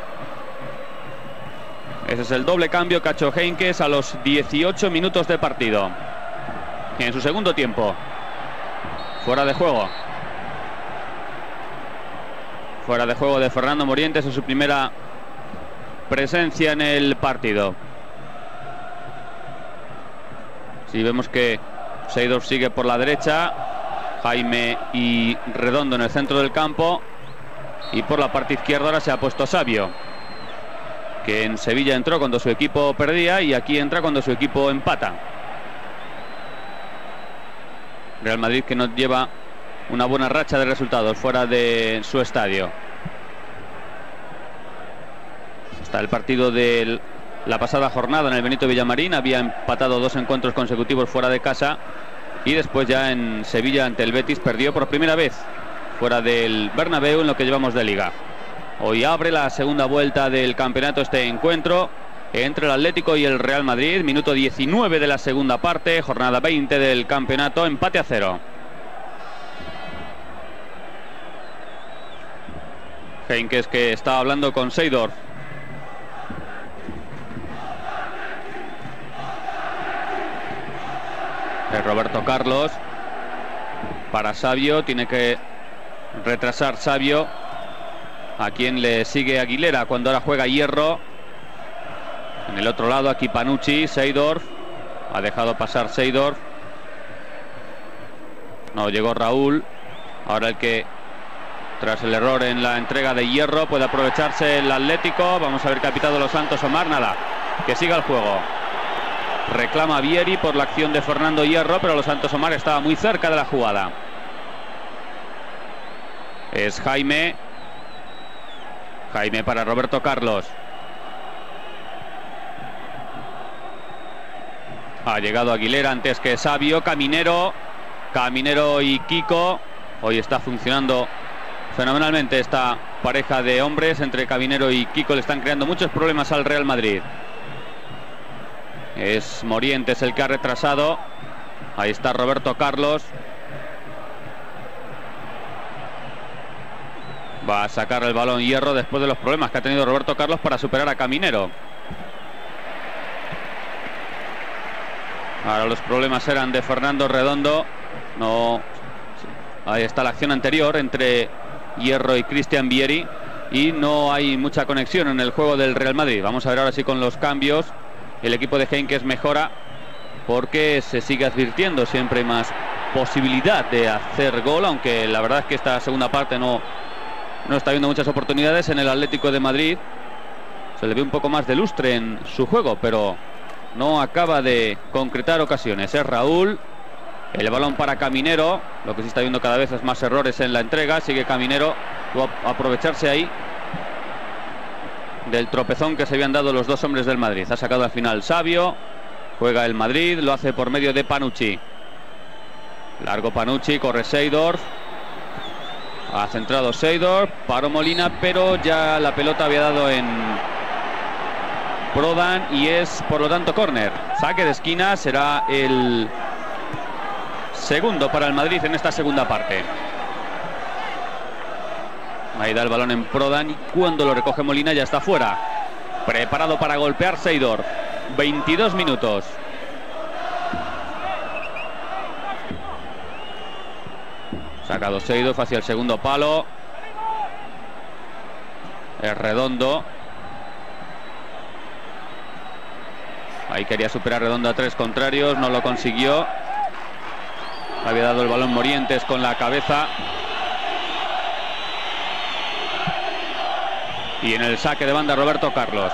Ese es el doble cambio que ha hecho Heynckes a los dieciocho minutos de partido. En su segundo tiempo. Fuera de juego. Fuera de juego de Fernando Morientes en su primera presencia en el partido. Sí, vemos que Seedorf sigue por la derecha. Jaime y Redondo en el centro del campo. Y por la parte izquierda ahora se ha puesto Savio, que en Sevilla entró cuando su equipo perdía y aquí entra cuando su equipo empata. Real Madrid que nos lleva una buena racha de resultados fuera de su estadio. Hasta el partido de la pasada jornada en el Benito Villamarín había empatado dos encuentros consecutivos fuera de casa y después ya en Sevilla ante el Betis perdió por primera vez fuera del Bernabéu en lo que llevamos de liga. Hoy abre la segunda vuelta del campeonato este encuentro entre el Atlético y el Real Madrid. Minuto diecinueve de la segunda parte, jornada veinte del campeonato, empate a cero. Heynckes que está hablando con Seedorf. Es Roberto Carlos para Savio, tiene que retrasar Savio, a quien le sigue Aguilera cuando ahora juega Hierro. En el otro lado aquí Panucci, Seedorf. Ha dejado pasar Seedorf. No, llegó Raúl. Ahora el que, tras el error en la entrega de Hierro, puede aprovecharse el Atlético. Vamos a ver qué ha pitado Los Santos Omar. Nada, que siga el juego. Reclama Vieri por la acción de Fernando Hierro, pero Los Santos Omar estaba muy cerca de la jugada. Es Jaime. Jaime para Roberto Carlos. Ha llegado Aguilera antes que Savio. Caminero. Caminero y Kiko. Hoy está funcionando fenomenalmente esta pareja de hombres entre Caminero y Kiko. Le están creando muchos problemas al Real Madrid. Es Morientes el que ha retrasado. Ahí está Roberto Carlos. Va a sacar el balón Hierro después de los problemas que ha tenido Roberto Carlos para superar a Caminero. Ahora los problemas eran de Fernando Redondo. No. Ahí está la acción anterior entre Hierro y Cristian Vieri. Y no hay mucha conexión en el juego del Real Madrid. Vamos a ver ahora sí con los cambios. El equipo de Heynckes mejora porque se sigue advirtiendo siempre más posibilidad de hacer gol, aunque la verdad es que esta segunda parte no, no está viendo muchas oportunidades en el Atlético de Madrid. Se le ve un poco más de lustre en su juego, pero no acaba de concretar ocasiones. Es Raúl, el balón para Caminero. Lo que sí está viendo cada vez es más errores en la entrega. Sigue Caminero, va a aprovecharse ahí del tropezón que se habían dado los dos hombres del Madrid. Ha sacado al final Savio. Juega el Madrid, lo hace por medio de Panucci. Largo Panucci, corre Seedorf. Ha centrado Seedorf, paró Molina, pero ya la pelota había dado en Prodan y es por lo tanto córner. Saque de esquina, será el segundo para el Madrid en esta segunda parte. Ahí da el balón en Prodan y cuando lo recoge Molina ya está fuera. Preparado para golpear Seedorf. veintidós minutos. Sacado Seydorf hacia el segundo palo. Es Redondo. Ahí quería superar Redondo a tres contrarios, no lo consiguió. Había dado el balón Morientes con la cabeza. Y en el saque de banda Roberto Carlos.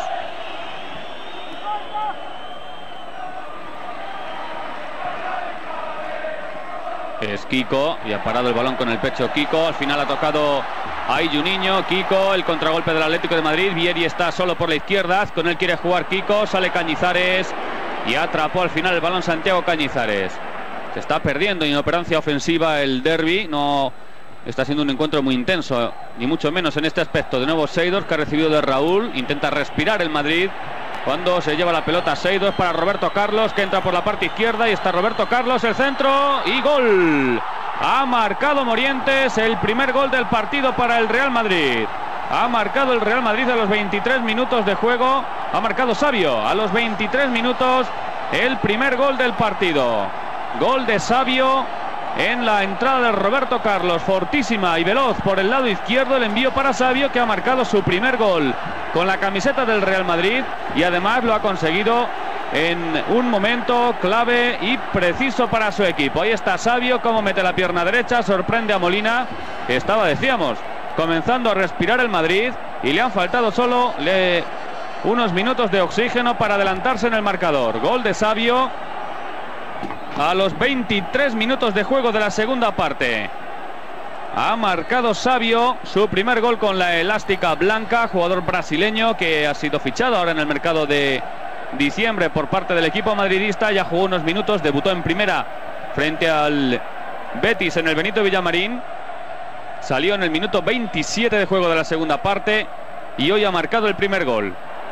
Es Kiko y ha parado el balón con el pecho Kiko. Al final ha tocado ahí Juninho. Kiko, el contragolpe del Atlético de Madrid. Vieri está solo por la izquierda. Con él quiere jugar Kiko. Sale Cañizares y atrapó al final el balón Santiago Cañizares. Se está perdiendo inoperancia ofensiva el derbi. No está siendo un encuentro muy intenso, ni mucho menos en este aspecto. De nuevo Seydorf, que ha recibido de Raúl. Intenta respirar el Madrid cuando se lleva la pelota Seydorf para Roberto Carlos, que entra por la parte izquierda. Y está Roberto Carlos, el centro y gol. Ha marcado Morientes el primer gol del partido para el Real Madrid. Ha marcado el Real Madrid a los veintitrés minutos de juego. Ha marcado Savio a los veintitrés minutos el primer gol del partido. Gol de Savio en la entrada de Roberto Carlos, fortísima y veloz por el lado izquierdo. El envío para Savio, que ha marcado su primer gol con la camiseta del Real Madrid, y además lo ha conseguido en un momento clave y preciso para su equipo. Ahí está Savio, como mete la pierna derecha, sorprende a Molina, que estaba, decíamos, comenzando a respirar el Madrid, y le han faltado solo le... unos minutos de oxígeno para adelantarse en el marcador. Gol de Savio a los veintitrés minutos de juego de la segunda parte. Ha marcado Savio su primer gol con la elástica blanca, jugador brasileño que ha sido fichado ahora en el mercado de diciembre por parte del equipo madridista. Ya jugó unos minutos, debutó en primera frente al Betis en el Benito Villamarín. Salió en el minuto veintisiete de juego de la segunda parte y hoy ha marcado el primer gol.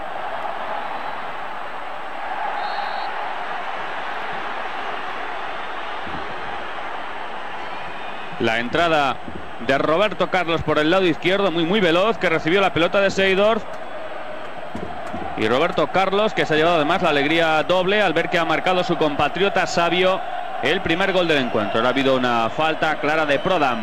La entrada de Roberto Carlos por el lado izquierdo, muy muy veloz, que recibió la pelota de Seydorf. Y Roberto Carlos, que se ha llevado además la alegría doble al ver que ha marcado su compatriota Savio el primer gol del encuentro. Ahora ha habido una falta clara de Prodam.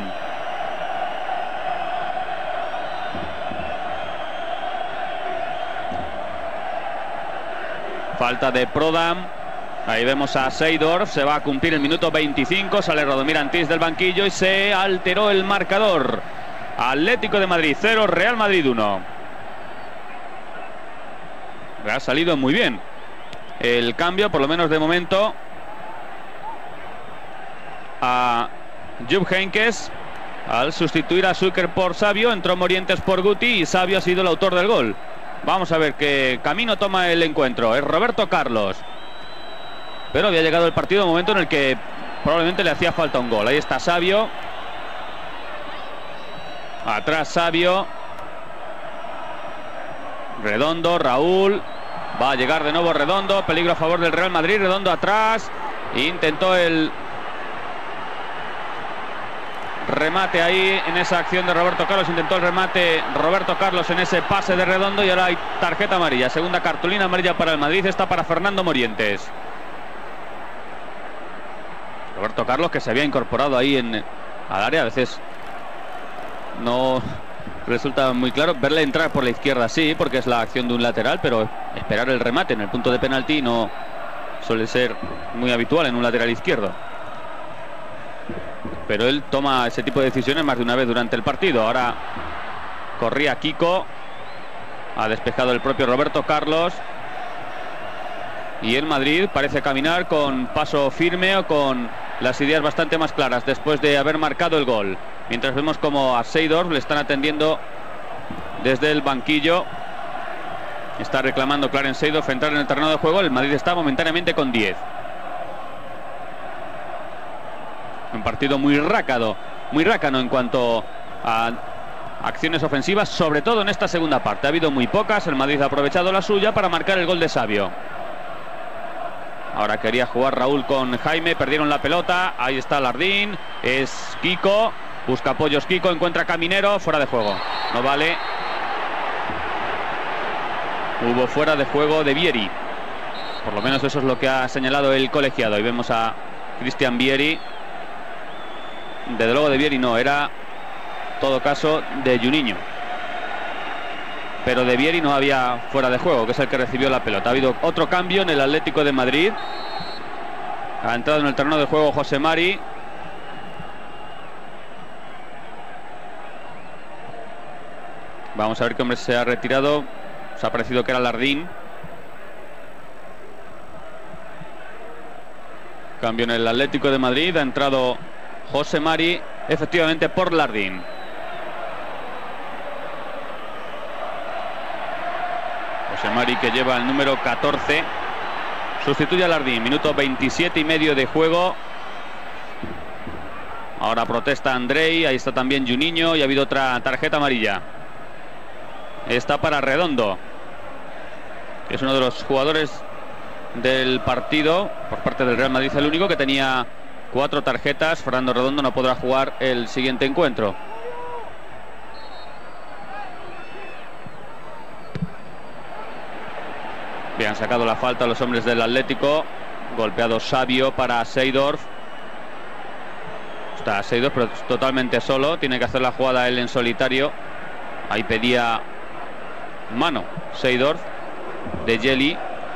Falta de Prodam. Ahí vemos a Seydorf, se va a cumplir el minuto veinticinco, sale Radomir Antís del banquillo y se alteró el marcador. Atlético de Madrid cero, Real Madrid uno. Ha salido muy bien el cambio, por lo menos de momento, a Jupp Heynckes. Al sustituir a Zucker por Savio, entró Morientes por Guti y Savio ha sido el autor del gol. Vamos a ver qué camino toma el encuentro. Es Roberto Carlos. Pero había llegado el partido en un momento en el que probablemente le hacía falta un gol. Ahí está Savio. Atrás Savio. Redondo, Raúl. Va a llegar de nuevo Redondo. Peligro a favor del Real Madrid. Redondo atrás. Intentó el remate ahí en esa acción de Roberto Carlos. Intentó el remate Roberto Carlos en ese pase de Redondo. Y ahora hay tarjeta amarilla. Segunda cartulina amarilla para el Madrid. Está para Fernando Morientes. Roberto Carlos, que se había incorporado ahí en, al área. A veces no resulta muy claro verle entrar por la izquierda, sí, porque es la acción de un lateral, pero esperar el remate en el punto de penalti no suele ser muy habitual en un lateral izquierdo. Pero él toma ese tipo de decisiones más de una vez durante el partido. Ahora corría Kiko, ha despejado el propio Roberto Carlos, y el Madrid parece caminar con paso firme o con las ideas bastante más claras después de haber marcado el gol. Mientras vemos como a Seydorf le están atendiendo desde el banquillo. Está reclamando Clarence Seydorf entrar en el terreno de juego. El Madrid está momentáneamente con diez. Un partido muy rácano, muy rácano en cuanto a acciones ofensivas, sobre todo en esta segunda parte. Ha habido muy pocas. El Madrid ha aprovechado la suya para marcar el gol de Savio. Ahora quería jugar Raúl con Jaime, perdieron la pelota. Ahí está Lardín, es Kiko, busca apoyos Kiko, encuentra Caminero, fuera de juego, no vale. Hubo fuera de juego de Vieri, por lo menos eso es lo que ha señalado el colegiado. Y vemos a Cristian Vieri desde luego de Vieri no, era en todo caso de Juninho. Pero de Vieri no había fuera de juego, que es el que recibió la pelota. Ha habido otro cambio en el Atlético de Madrid. Ha entrado en el terreno de juego José Mari. Vamos a ver qué hombre se ha retirado. Se ha parecido que era Lardín. Cambio en el Atlético de Madrid. Ha entrado José Mari, efectivamente por Lardín. José Mari, que lleva el número catorce, sustituye a Lardín. Minuto veintisiete y medio de juego. Ahora protesta Andrei. Ahí está también Juninho. Y ha habido otra tarjeta amarilla. Está para Redondo, que es uno de los jugadores del partido por parte del Real Madrid, el único que tenía cuatro tarjetas. Fernando Redondo no podrá jugar el siguiente encuentro. Bien, han sacado la falta los hombres del Atlético. Golpeado Savio para Seedorf. Está Seedorf pero totalmente solo. Tiene que hacer la jugada él en solitario. Ahí pedía mano Seedorf de Jelly,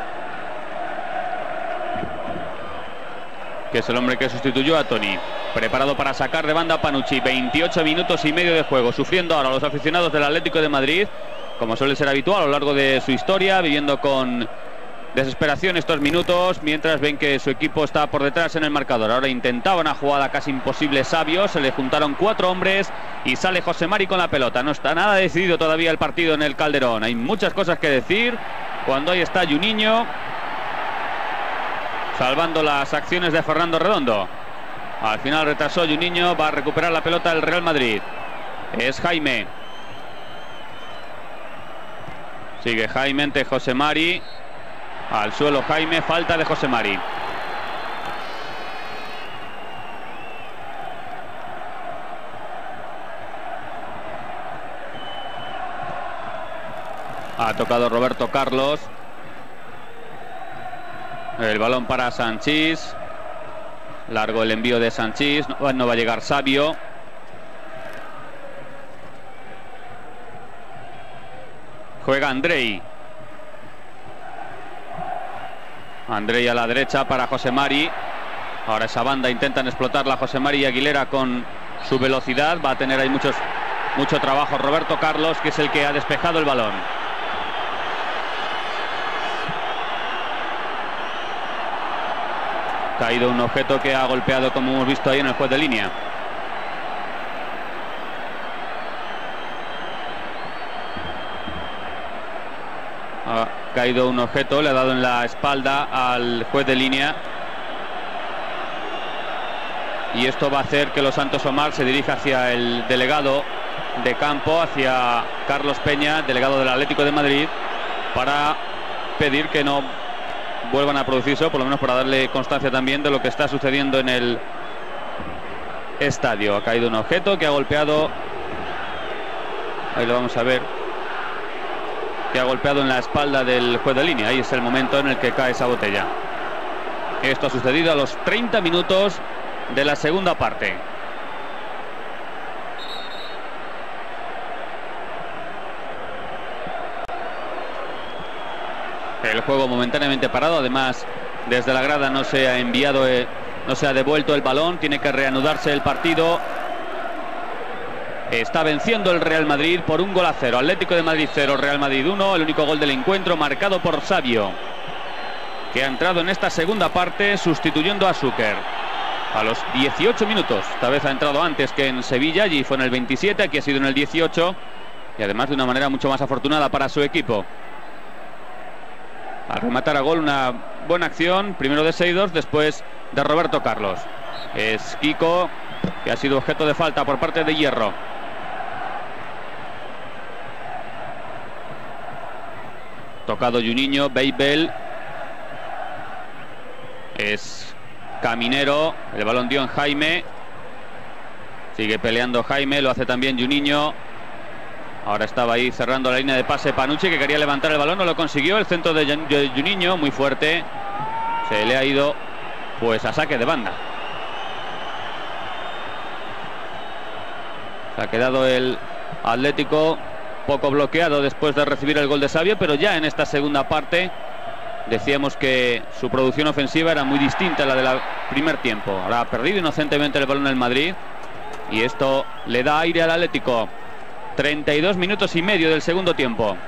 que es el hombre que sustituyó a Toni. Preparado para sacar de banda Panucci. veintiocho minutos y medio de juego. Sufriendo ahora los aficionados del Atlético de Madrid, como suele ser habitual a lo largo de su historia, viviendo con desesperación estos minutos, mientras ven que su equipo está por detrás en el marcador. Ahora intentaba una jugada casi imposible Savio, se le juntaron cuatro hombres y sale José Mari con la pelota. No está nada decidido todavía el partido en el Calderón. Hay muchas cosas que decir cuando ahí está Juninho salvando las acciones de Fernando Redondo. Al final retrasó Juninho, va a recuperar la pelota el Real Madrid. Es Jaime. Sigue Jaime ante José Mari. Al suelo Jaime, falta de José Mari. Ha tocado Roberto Carlos. El balón para Sanchís. Largo el envío de Sanchís. No, no va a llegar Savio. Juega Andrei. Andrei a la derecha para José Mari. Ahora esa banda intentan explotarla José Mari y Aguilera con su velocidad. Va a tener ahí muchos, mucho trabajo Roberto Carlos, que es el que ha despejado el balón. Caído un objeto que ha golpeado, como hemos visto ahí en el juez de línea. Ha caído un objeto, le ha dado en la espalda al juez de línea. Y esto va a hacer que Los Santos Omar se dirija hacia el delegado de campo, hacia Carlos Peña, delegado del Atlético de Madrid, para pedir que no vuelvan a producirse, o por lo menos para darle constancia también de lo que está sucediendo en el estadio. Ha caído un objeto que ha golpeado, ahí lo vamos a ver, que ha golpeado en la espalda del juez de línea. Ahí es el momento en el que cae esa botella. Esto ha sucedido a los treinta minutos de la segunda parte. El juego momentáneamente parado. Además, desde la grada no se ha enviado, eh, no se ha devuelto el balón. Tiene que reanudarse el partido. Está venciendo el Real Madrid por un gol a cero. Atlético de Madrid cero, Real Madrid uno. El único gol del encuentro marcado por Savio, que ha entrado en esta segunda parte sustituyendo a Zucker a los dieciocho minutos. Esta vez ha entrado antes que en Sevilla. Allí fue en el veintisiete, aquí ha sido en el dieciocho. Y además de una manera mucho más afortunada para su equipo. Al rematar a gol, una buena acción, primero de Seedorf, después de Roberto Carlos. Es Kiko, que ha sido objeto de falta por parte de Hierro. Tocado Juninho, Beibel. Es Caminero, el balón dio en Jaime. Sigue peleando Jaime, lo hace también Juninho. Ahora estaba ahí cerrando la línea de pase Panucci, que quería levantar el balón, no lo consiguió. El centro de Juninho, muy fuerte. Se le ha ido pues a saque de banda. Ha quedado el Atlético poco bloqueado después de recibir el gol de Savio, pero ya en esta segunda parte decíamos que su producción ofensiva era muy distinta a la del primer tiempo. Ahora ha perdido inocentemente el balón el Madrid y esto le da aire al Atlético. treinta y dos minutos y medio del segundo tiempo.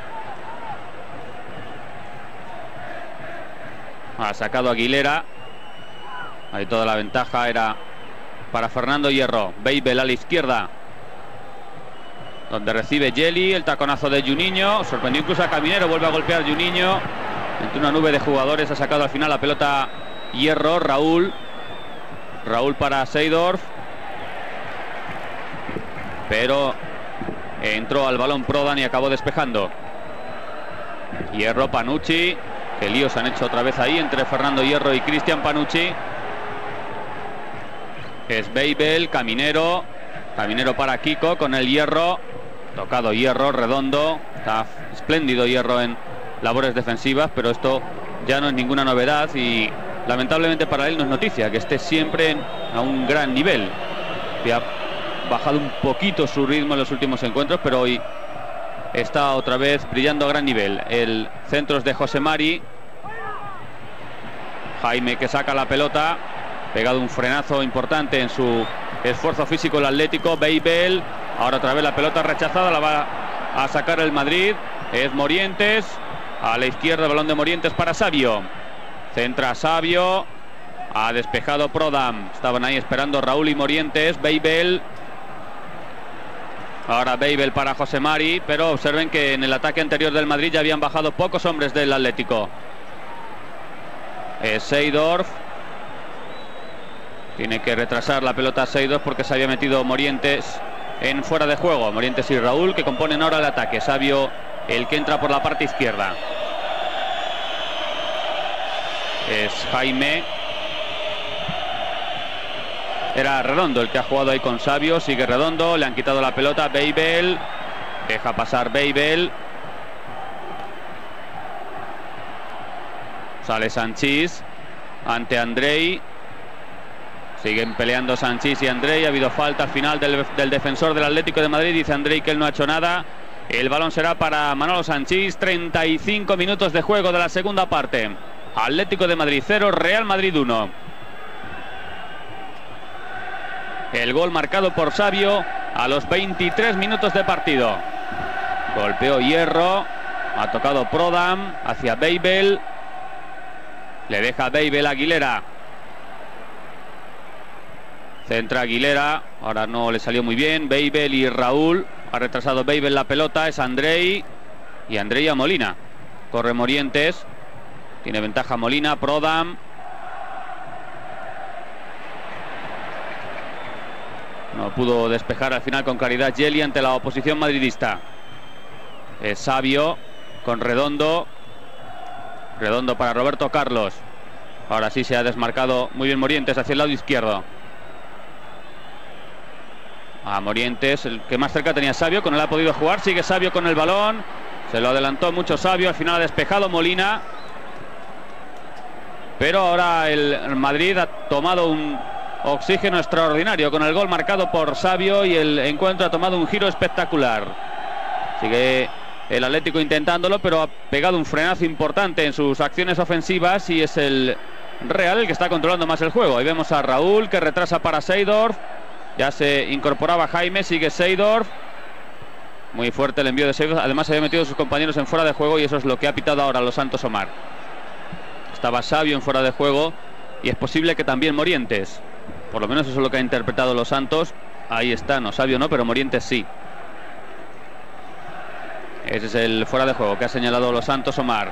Ha sacado Aguilera. Ahí toda la ventaja era para Fernando Hierro. Weibel a la izquierda, donde recibe Yeli. El taconazo de Juninho. Sorprendió incluso a Caminero. Vuelve a golpear Juninho. Entre una nube de jugadores ha sacado al final la pelota Hierro. Raúl. Raúl para Seedorf. Pero entró al balón Prodan y acabó despejando. Hierro, Panucci. Que líos han hecho otra vez ahí entre Fernando Hierro y Cristian Panucci. Es Weibel, Caminero. Caminero para Kiko con el Hierro. Tocado Hierro, Redondo. Está espléndido Hierro en labores defensivas, pero esto ya no es ninguna novedad y lamentablemente para él no es noticia que esté siempre a un gran nivel. Que ha bajado un poquito su ritmo en los últimos encuentros, pero hoy está otra vez brillando a gran nivel. El centro es de José Mari. Jaime que saca la pelota. Pegado un frenazo importante en su esfuerzo físico el Atlético. Weibel. Ahora otra vez la pelota rechazada. La va a sacar el Madrid. Es Morientes. A la izquierda el balón de Morientes para Savio. Centra Savio. Ha despejado Prodam. Estaban ahí esperando Raúl y Morientes. Weibel. Ahora Weibel para José Mari, pero observen que en el ataque anterior del Madrid ya habían bajado pocos hombres del Atlético. Es Seedorf. Tiene que retrasar la pelota a Seedorf porque se había metido Morientes en fuera de juego. Morientes y Raúl que componen ahora el ataque. Savio el que entra por la parte izquierda. Es Jaime. Era Redondo el que ha jugado ahí con Savio. Sigue Redondo. Le han quitado la pelota. Weibel. Deja pasar Weibel. Sale Sanchís ante Andrei. Siguen peleando Sanchís y Andrei. Ha habido falta al final del, del defensor del Atlético de Madrid. Dice Andrei que él no ha hecho nada. El balón será para Manolo Sanchís. treinta y cinco minutos de juego de la segunda parte. Atlético de Madrid cero, Real Madrid uno. El gol marcado por Savio a los veintitrés minutos de partido. Golpeó Hierro. Ha tocado Prodam hacia Weibel. Le deja Weibel a Aguilera. Centra Aguilera. Ahora no le salió muy bien. Weibel y Raúl. Ha retrasado Weibel la pelota. Es Andrei. Y Andrei a Molina. Corre Morientes. Tiene ventaja Molina. Prodam. No pudo despejar al final con claridad Yeli ante la oposición madridista. Es Savio con Redondo. Redondo para Roberto Carlos. Ahora sí se ha desmarcado muy bien Morientes hacia el lado izquierdo. A Morientes, el que más cerca tenía Savio, con él ha podido jugar. Sigue Savio con el balón. Se lo adelantó mucho Savio. Al final ha despejado Molina. Pero ahora el Madrid ha tomado un oxígeno extraordinario con el gol marcado por Savio y el encuentro ha tomado un giro espectacular. Sigue el Atlético intentándolo, pero ha pegado un frenazo importante en sus acciones ofensivas y es el Real el que está controlando más el juego. Ahí vemos a Raúl que retrasa para Seedorf. Ya se incorporaba Jaime, sigue Seedorf. Muy fuerte el envío de Seedorf. Además se había metido a sus compañeros en fuera de juego y eso es lo que ha pitado ahora Los Santos Omar. Estaba Savio en fuera de juego y es posible que también Morientes. Por lo menos eso es lo que ha interpretado Los Santos. Ahí está, no, Savio no, pero Morientes sí. Ese es el fuera de juego que ha señalado Los Santos Omar.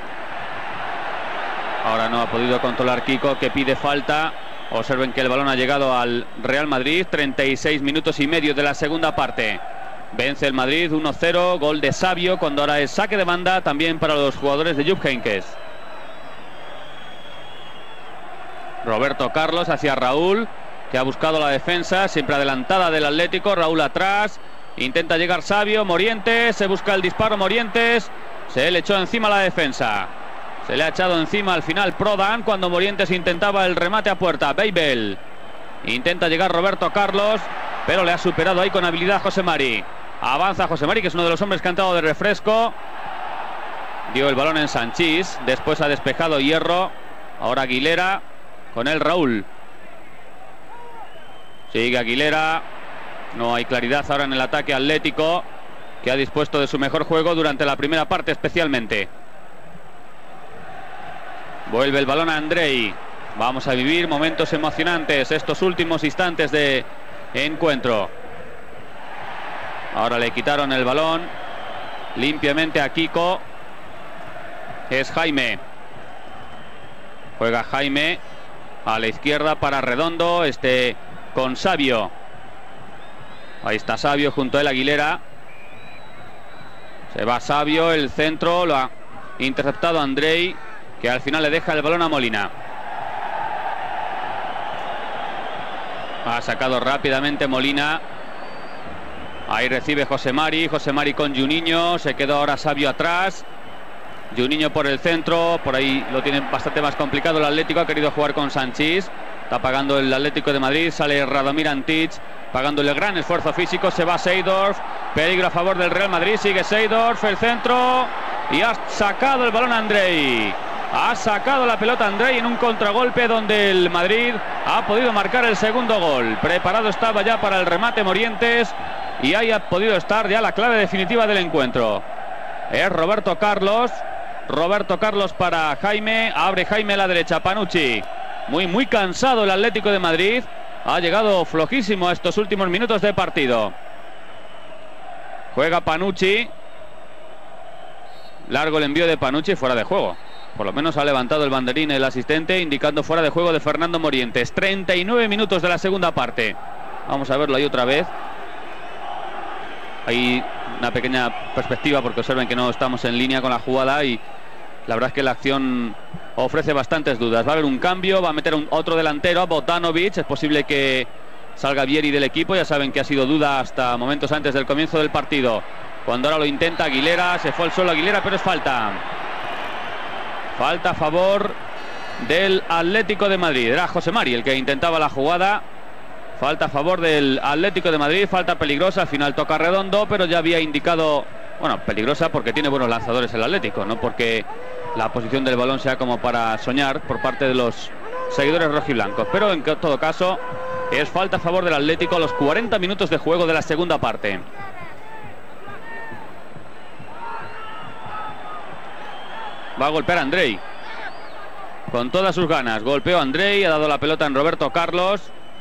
Ahora no ha podido controlar Kiko, que pide falta. Observen que el balón ha llegado al Real Madrid. treinta y seis minutos y medio de la segunda parte. Vence el Madrid uno cero. Gol de Savio cuando ahora es saque de banda también para los jugadores de Jupp Heynckes. Roberto Carlos hacia Raúl, que ha buscado la defensa, siempre adelantada del Atlético. Raúl atrás, intenta llegar Savio. Morientes, se busca el disparo Morientes. Se le echó encima la defensa. Se le ha echado encima al final Prodan cuando Morientes intentaba el remate a puerta. Weibel. Intenta llegar Roberto Carlos. pero le ha superado ahí con habilidad José Mari. Avanza José Mari, que es uno de los hombres que han dado de refresco. Dio el balón en Sanchís, después ha despejado Hierro. Ahora Aguilera, con él Raúl. Sigue Aguilera. No hay claridad ahora en el ataque atlético, que ha dispuesto de su mejor juego durante la primera parte especialmente. Vuelve el balón a Andrei. Vamos a vivir momentos emocionantes estos últimos instantes de encuentro. Ahora le quitaron el balón limpiamente a Kiko. Es Jaime. Juega Jaime a la izquierda para Redondo. Este con Sabio. Ahí está Sabio junto a él Aguilera. Se va Sabio, el centro lo ha interceptado Andrei, que al final le deja el balón a Molina. Ha sacado rápidamente Molina. Ahí recibe José Mari. José Mari con Juninho. Se quedó ahora Sabio atrás. Juninho por el centro. Por ahí lo tiene bastante más complicado el Atlético. Ha querido jugar con Sanchís. Está pagando el Atlético de Madrid. Sale Radomir Antic, pagándole el gran esfuerzo físico. Se va Seedorf. Peligro a favor del Real Madrid. Sigue Seedorf. El centro. Y ha sacado el balón Andrei. Ha sacado la pelota Andrei en un contragolpe donde el Madrid ha podido marcar el segundo gol. Preparado estaba ya para el remate Morientes. Y ahí ha podido estar ya la clave definitiva del encuentro. Es Roberto Carlos. Roberto Carlos para Jaime. Abre Jaime a la derecha. Panucci. Muy, muy cansado el Atlético de Madrid. Ha llegado flojísimo a estos últimos minutos de partido. Juega Panucci. Largo el envío de Panucci, fuera de juego. Por lo menos ha levantado el banderín el asistente, indicando fuera de juego de Fernando Morientes. treinta y nueve minutos de la segunda parte. Vamos a verlo ahí otra vez. Hay una pequeña perspectiva porque observen que no estamos en línea con la jugada y la verdad es que la acción ofrece bastantes dudas. Va a haber un cambio, va a meter un, otro delantero, a Bogdanovic. Es posible que salga Vieri del equipo. Ya saben que ha sido duda hasta momentos antes del comienzo del partido. Cuando ahora lo intenta Aguilera, se fue al suelo Aguilera, pero es falta. Falta a favor del Atlético de Madrid. Era José Mari el que intentaba la jugada. Falta a favor del Atlético de Madrid. Falta peligrosa. Al final toca Redondo, pero ya había indicado... Bueno, peligrosa porque tiene buenos lanzadores el Atlético, no porque la posición del balón sea como para soñar por parte de los seguidores rojiblancos. Pero en todo caso es falta a favor del Atlético a los cuarenta minutos de juego de la segunda parte. Va a golpear a Andrei con todas sus ganas. Golpeó a Andrei, ha dado la pelota en Roberto Carlos.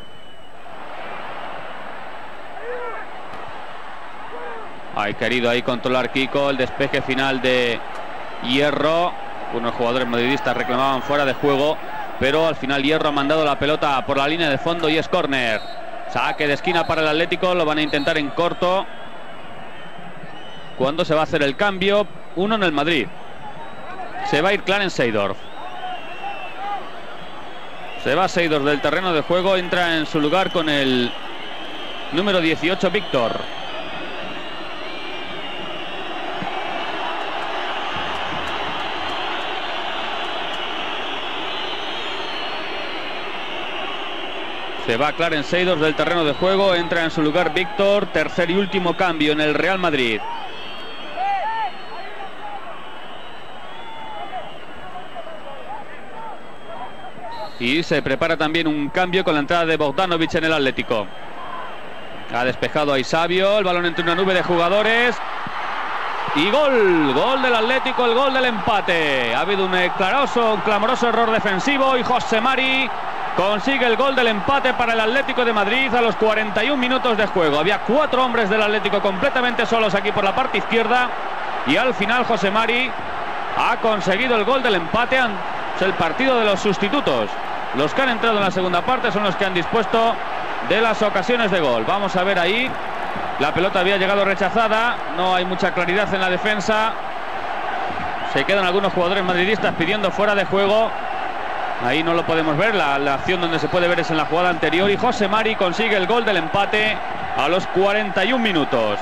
Ha querido ahí controlar Kiko. El despeje final de Hierro. Unos jugadores madridistas reclamaban fuera de juego, pero al final Hierro ha mandado la pelota por la línea de fondo y es córner. Saque de esquina para el Atlético. Lo van a intentar en corto. ¿Cuándo se va a hacer el cambio? Uno en el Madrid. Se va a ir Clarence Seedorf. Se va Seedorf del terreno de juego. Entra en su lugar con el número dieciocho, Víctor. Se va Clarence Seedorf del terreno de juego. Entra en su lugar Víctor. Tercer y último cambio en el Real Madrid. Y se prepara también un cambio con la entrada de Bogdanovic en el Atlético. Ha despejado ahí Sabio. El balón entre una nube de jugadores. Y gol. Gol del Atlético. El gol del empate. Ha habido un claroso, un clamoroso error defensivo. Y José Mari consigue el gol del empate para el Atlético de Madrid a los cuarenta y un minutos de juego. Había cuatro hombres del Atlético completamente solos aquí por la parte izquierda. Y al final José Mari ha conseguido el gol del empate. Es el partido de los sustitutos. Los que han entrado en la segunda parte son los que han dispuesto de las ocasiones de gol. Vamos a ver ahí. La pelota había llegado rechazada. No hay mucha claridad en la defensa. Se quedan algunos jugadores madridistas pidiendo fuera de juego. Ahí no lo podemos ver. La, la acción donde se puede ver es en la jugada anterior. Y José Mari consigue el gol del empate a los cuarenta y un minutos.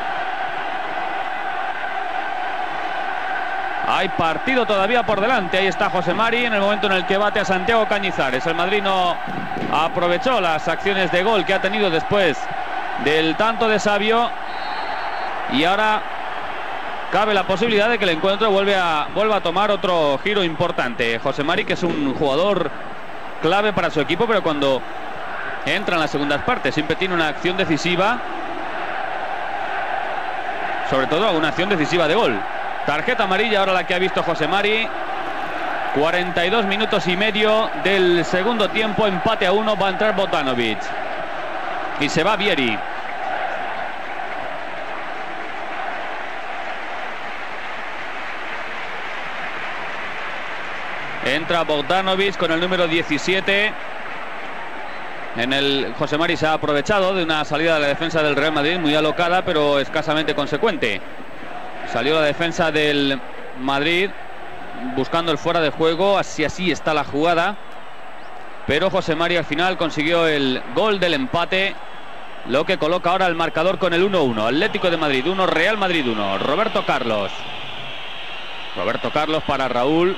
Hay partido todavía por delante. Ahí está José Mari en el momento en el que bate a Santiago Cañizares. El Madrid no aprovechó las acciones de gol que ha tenido después del tanto de Savio. Y ahora cabe la posibilidad de que el encuentro vuelve a, vuelva a tomar otro giro importante. José Mari, que es un jugador clave para su equipo, pero cuando entra en las segundas partes siempre tiene una acción decisiva, sobre todo una acción decisiva de gol. Tarjeta amarilla ahora la que ha visto José Mari. cuarenta y dos minutos y medio del segundo tiempo, empate a uno, va a entrar Bogdanovic y se va Vieri. Entra Bogdanovic con el número diecisiete. En el José Mari se ha aprovechado de una salida de la defensa del Real Madrid muy alocada, pero escasamente consecuente. Salió la defensa del Madrid buscando el fuera de juego, así así está la jugada, pero José Mari al final consiguió el gol del empate, lo que coloca ahora el marcador con el uno uno. Atlético de Madrid uno, Real Madrid uno. Roberto Carlos. Roberto Carlos para Raúl.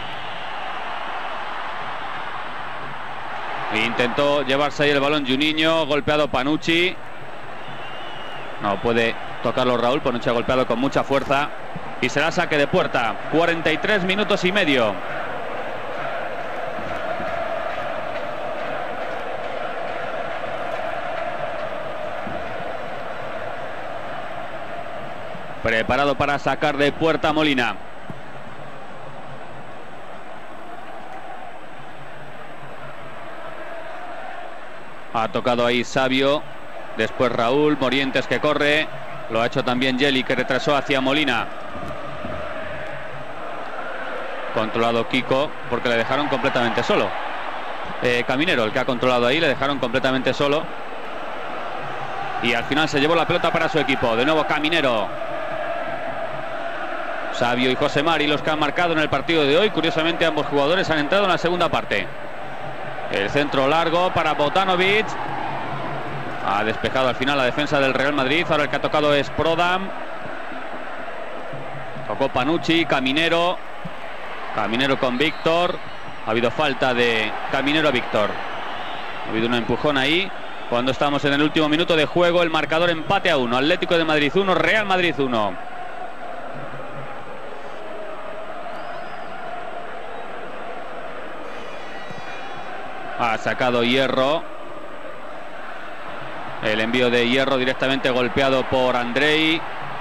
Intentó llevarse ahí el balón Juninho, golpeado Panucci. No puede tocarlo Raúl, Panucci ha golpeado con mucha fuerza. Y será saque de puerta. cuarenta y tres minutos y medio. Preparado para sacar de puerta Molina. Ha tocado ahí Savio. Después Raúl. Morientes que corre. Lo ha hecho también Yeli, que retrasó hacia Molina. Controlado Kiko, porque le dejaron completamente solo. Eh, Caminero, el que ha controlado ahí, le dejaron completamente solo. Y al final se llevó la pelota para su equipo. De nuevo Caminero. Savio y José Mari los que han marcado en el partido de hoy. Curiosamente ambos jugadores han entrado en la segunda parte. El centro largo para Bogdanovic. Ha despejado al final la defensa del Real Madrid. Ahora el que ha tocado es Prodam. Tocó Panucci, Caminero. Caminero con Víctor. Ha habido falta de Caminero a Víctor. Ha habido un empujón ahí. Cuando estamos en el último minuto de juego, el marcador empate a uno. Atlético de Madrid uno, Real Madrid uno. Ha sacado Hierro. El envío de Hierro directamente golpeado por Andrei.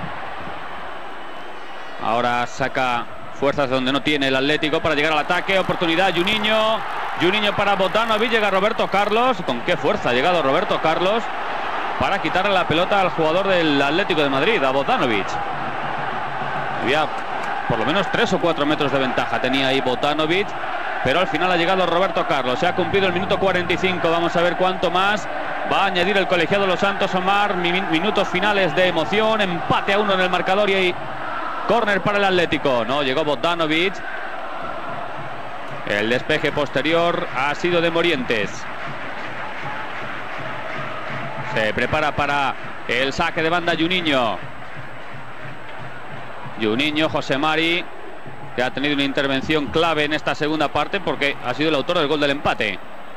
Ahora saca fuerzas donde no tiene el Atlético para llegar al ataque. Oportunidad, Juninho. Juninho para Bogdanovic. Llega Roberto Carlos. Con qué fuerza ha llegado Roberto Carlos para quitarle la pelota al jugador del Atlético de Madrid, a Bogdanovic. Había por lo menos tres o cuatro metros de ventaja tenía ahí Bogdanovic, pero al final ha llegado Roberto Carlos. Se ha cumplido el minuto cuarenta y cinco. Vamos a ver cuánto más va a añadir el colegiado Los Santos Omar. Minutos finales de emoción. Empate a uno en el marcador y ahí córner para el Atlético. No llegó Bogdanovic. El despeje posterior ha sido de Morientes. Se prepara para el saque de banda Juninho. Juninho, José Mari, que ha tenido una intervención clave en esta segunda parte porque ha sido el autor del gol del empate.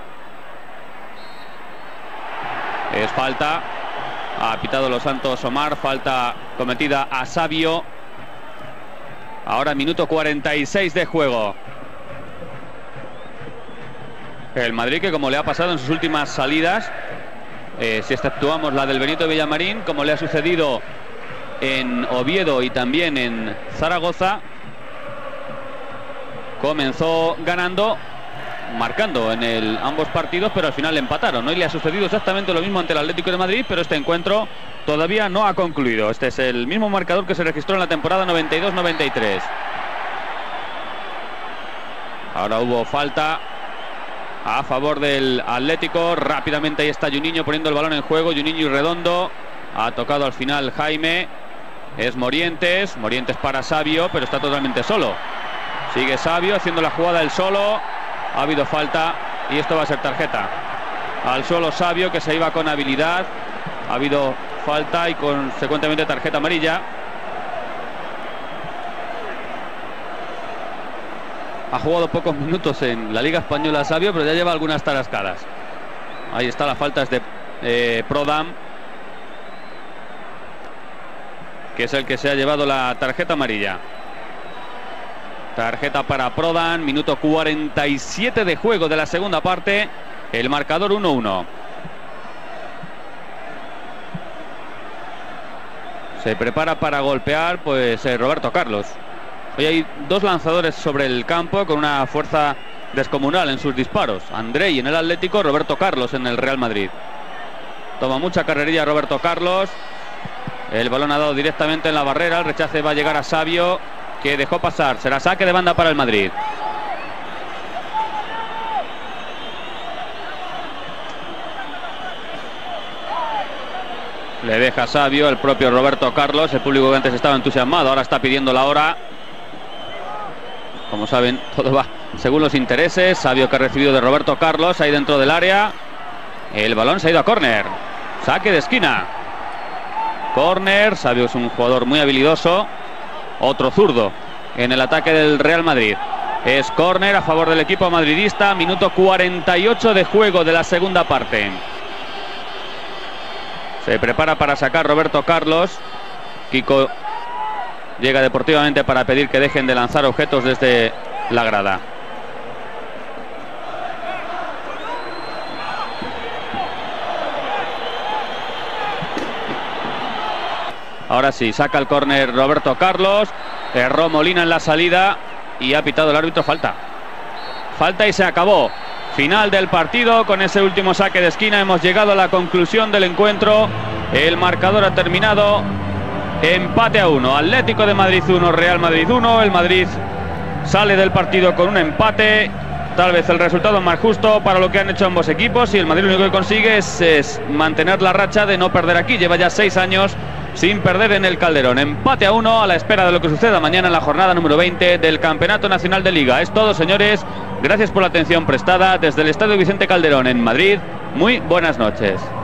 Es falta. Ha pitado Los Santos Omar. Falta cometida a Savio. Ahora minuto cuarenta y seis de juego. El Madrid, que como le ha pasado en sus últimas salidas, eh, si exceptuamos la del Benito Villamarín, como le ha sucedido en Oviedo y también en Zaragoza, comenzó ganando, marcando en el, ambos partidos, pero al final le empataron, ¿no? Y le ha sucedido exactamente lo mismo ante el Atlético de Madrid, pero este encuentro todavía no ha concluido. Este es el mismo marcador que se registró en la temporada noventa y dos noventa y tres. Ahora hubo falta a favor del Atlético. Rápidamente ahí está Juninho poniendo el balón en juego. Juninho y Redondo. Ha tocado al final Jaime. Es Morientes. Morientes para Savio, pero está totalmente solo. Sigue Savio haciendo la jugada él solo. Ha habido falta y esto va a ser tarjeta. Al solo Savio, que se iba con habilidad. Ha habido falta y consecuentemente tarjeta amarilla. Ha jugado pocos minutos en la Liga Española Savio, pero ya lleva algunas tarascadas. Ahí está, la falta es de eh, Prodam. que es el que se ha llevado la tarjeta amarilla. Tarjeta para Prodan, minuto cuarenta y siete de juego de la segunda parte, el marcador uno uno. Se prepara para golpear pues eh, Roberto Carlos. Hoy hay dos lanzadores sobre el campo con una fuerza descomunal en sus disparos. Andrei en el Atlético, Roberto Carlos en el Real Madrid. Toma mucha carrerilla Roberto Carlos. El balón ha dado directamente en la barrera, el rechace va a llegar a Savio, que dejó pasar. Será saque de banda para el Madrid. Le deja Savio, el propio Roberto Carlos. El público que antes estaba entusiasmado ahora está pidiendo la hora. Como saben, todo va según los intereses. Savio, que ha recibido de Roberto Carlos ahí dentro del área. El balón se ha ido a córner. Saque de esquina. Córner. Savio es un jugador muy habilidoso. Otro zurdo en el ataque del Real Madrid. Es córner a favor del equipo madridista. Minuto cuarenta y ocho de juego de la segunda parte. Se prepara para sacar Roberto Carlos. Kiko llega deportivamente para pedir que dejen de lanzar objetos desde la grada. Ahora sí, saca el córner Roberto Carlos. Erró Molina en la salida y ha pitado el árbitro falta. Falta y se acabó. Final del partido. Con ese último saque de esquina hemos llegado a la conclusión del encuentro. El marcador ha terminado empate a uno. Atlético de Madrid uno, Real Madrid uno. El Madrid sale del partido con un empate. Tal vez el resultado más justo para lo que han hecho ambos equipos. Y el Madrid lo único que consigue es, es mantener la racha de no perder aquí. Lleva ya seis años sin perder en el Calderón. Empate a uno a la espera de lo que suceda mañana en la jornada número veinte del Campeonato Nacional de Liga. Es todo, señores. Gracias por la atención prestada desde el Estadio Vicente Calderón en Madrid. Muy buenas noches.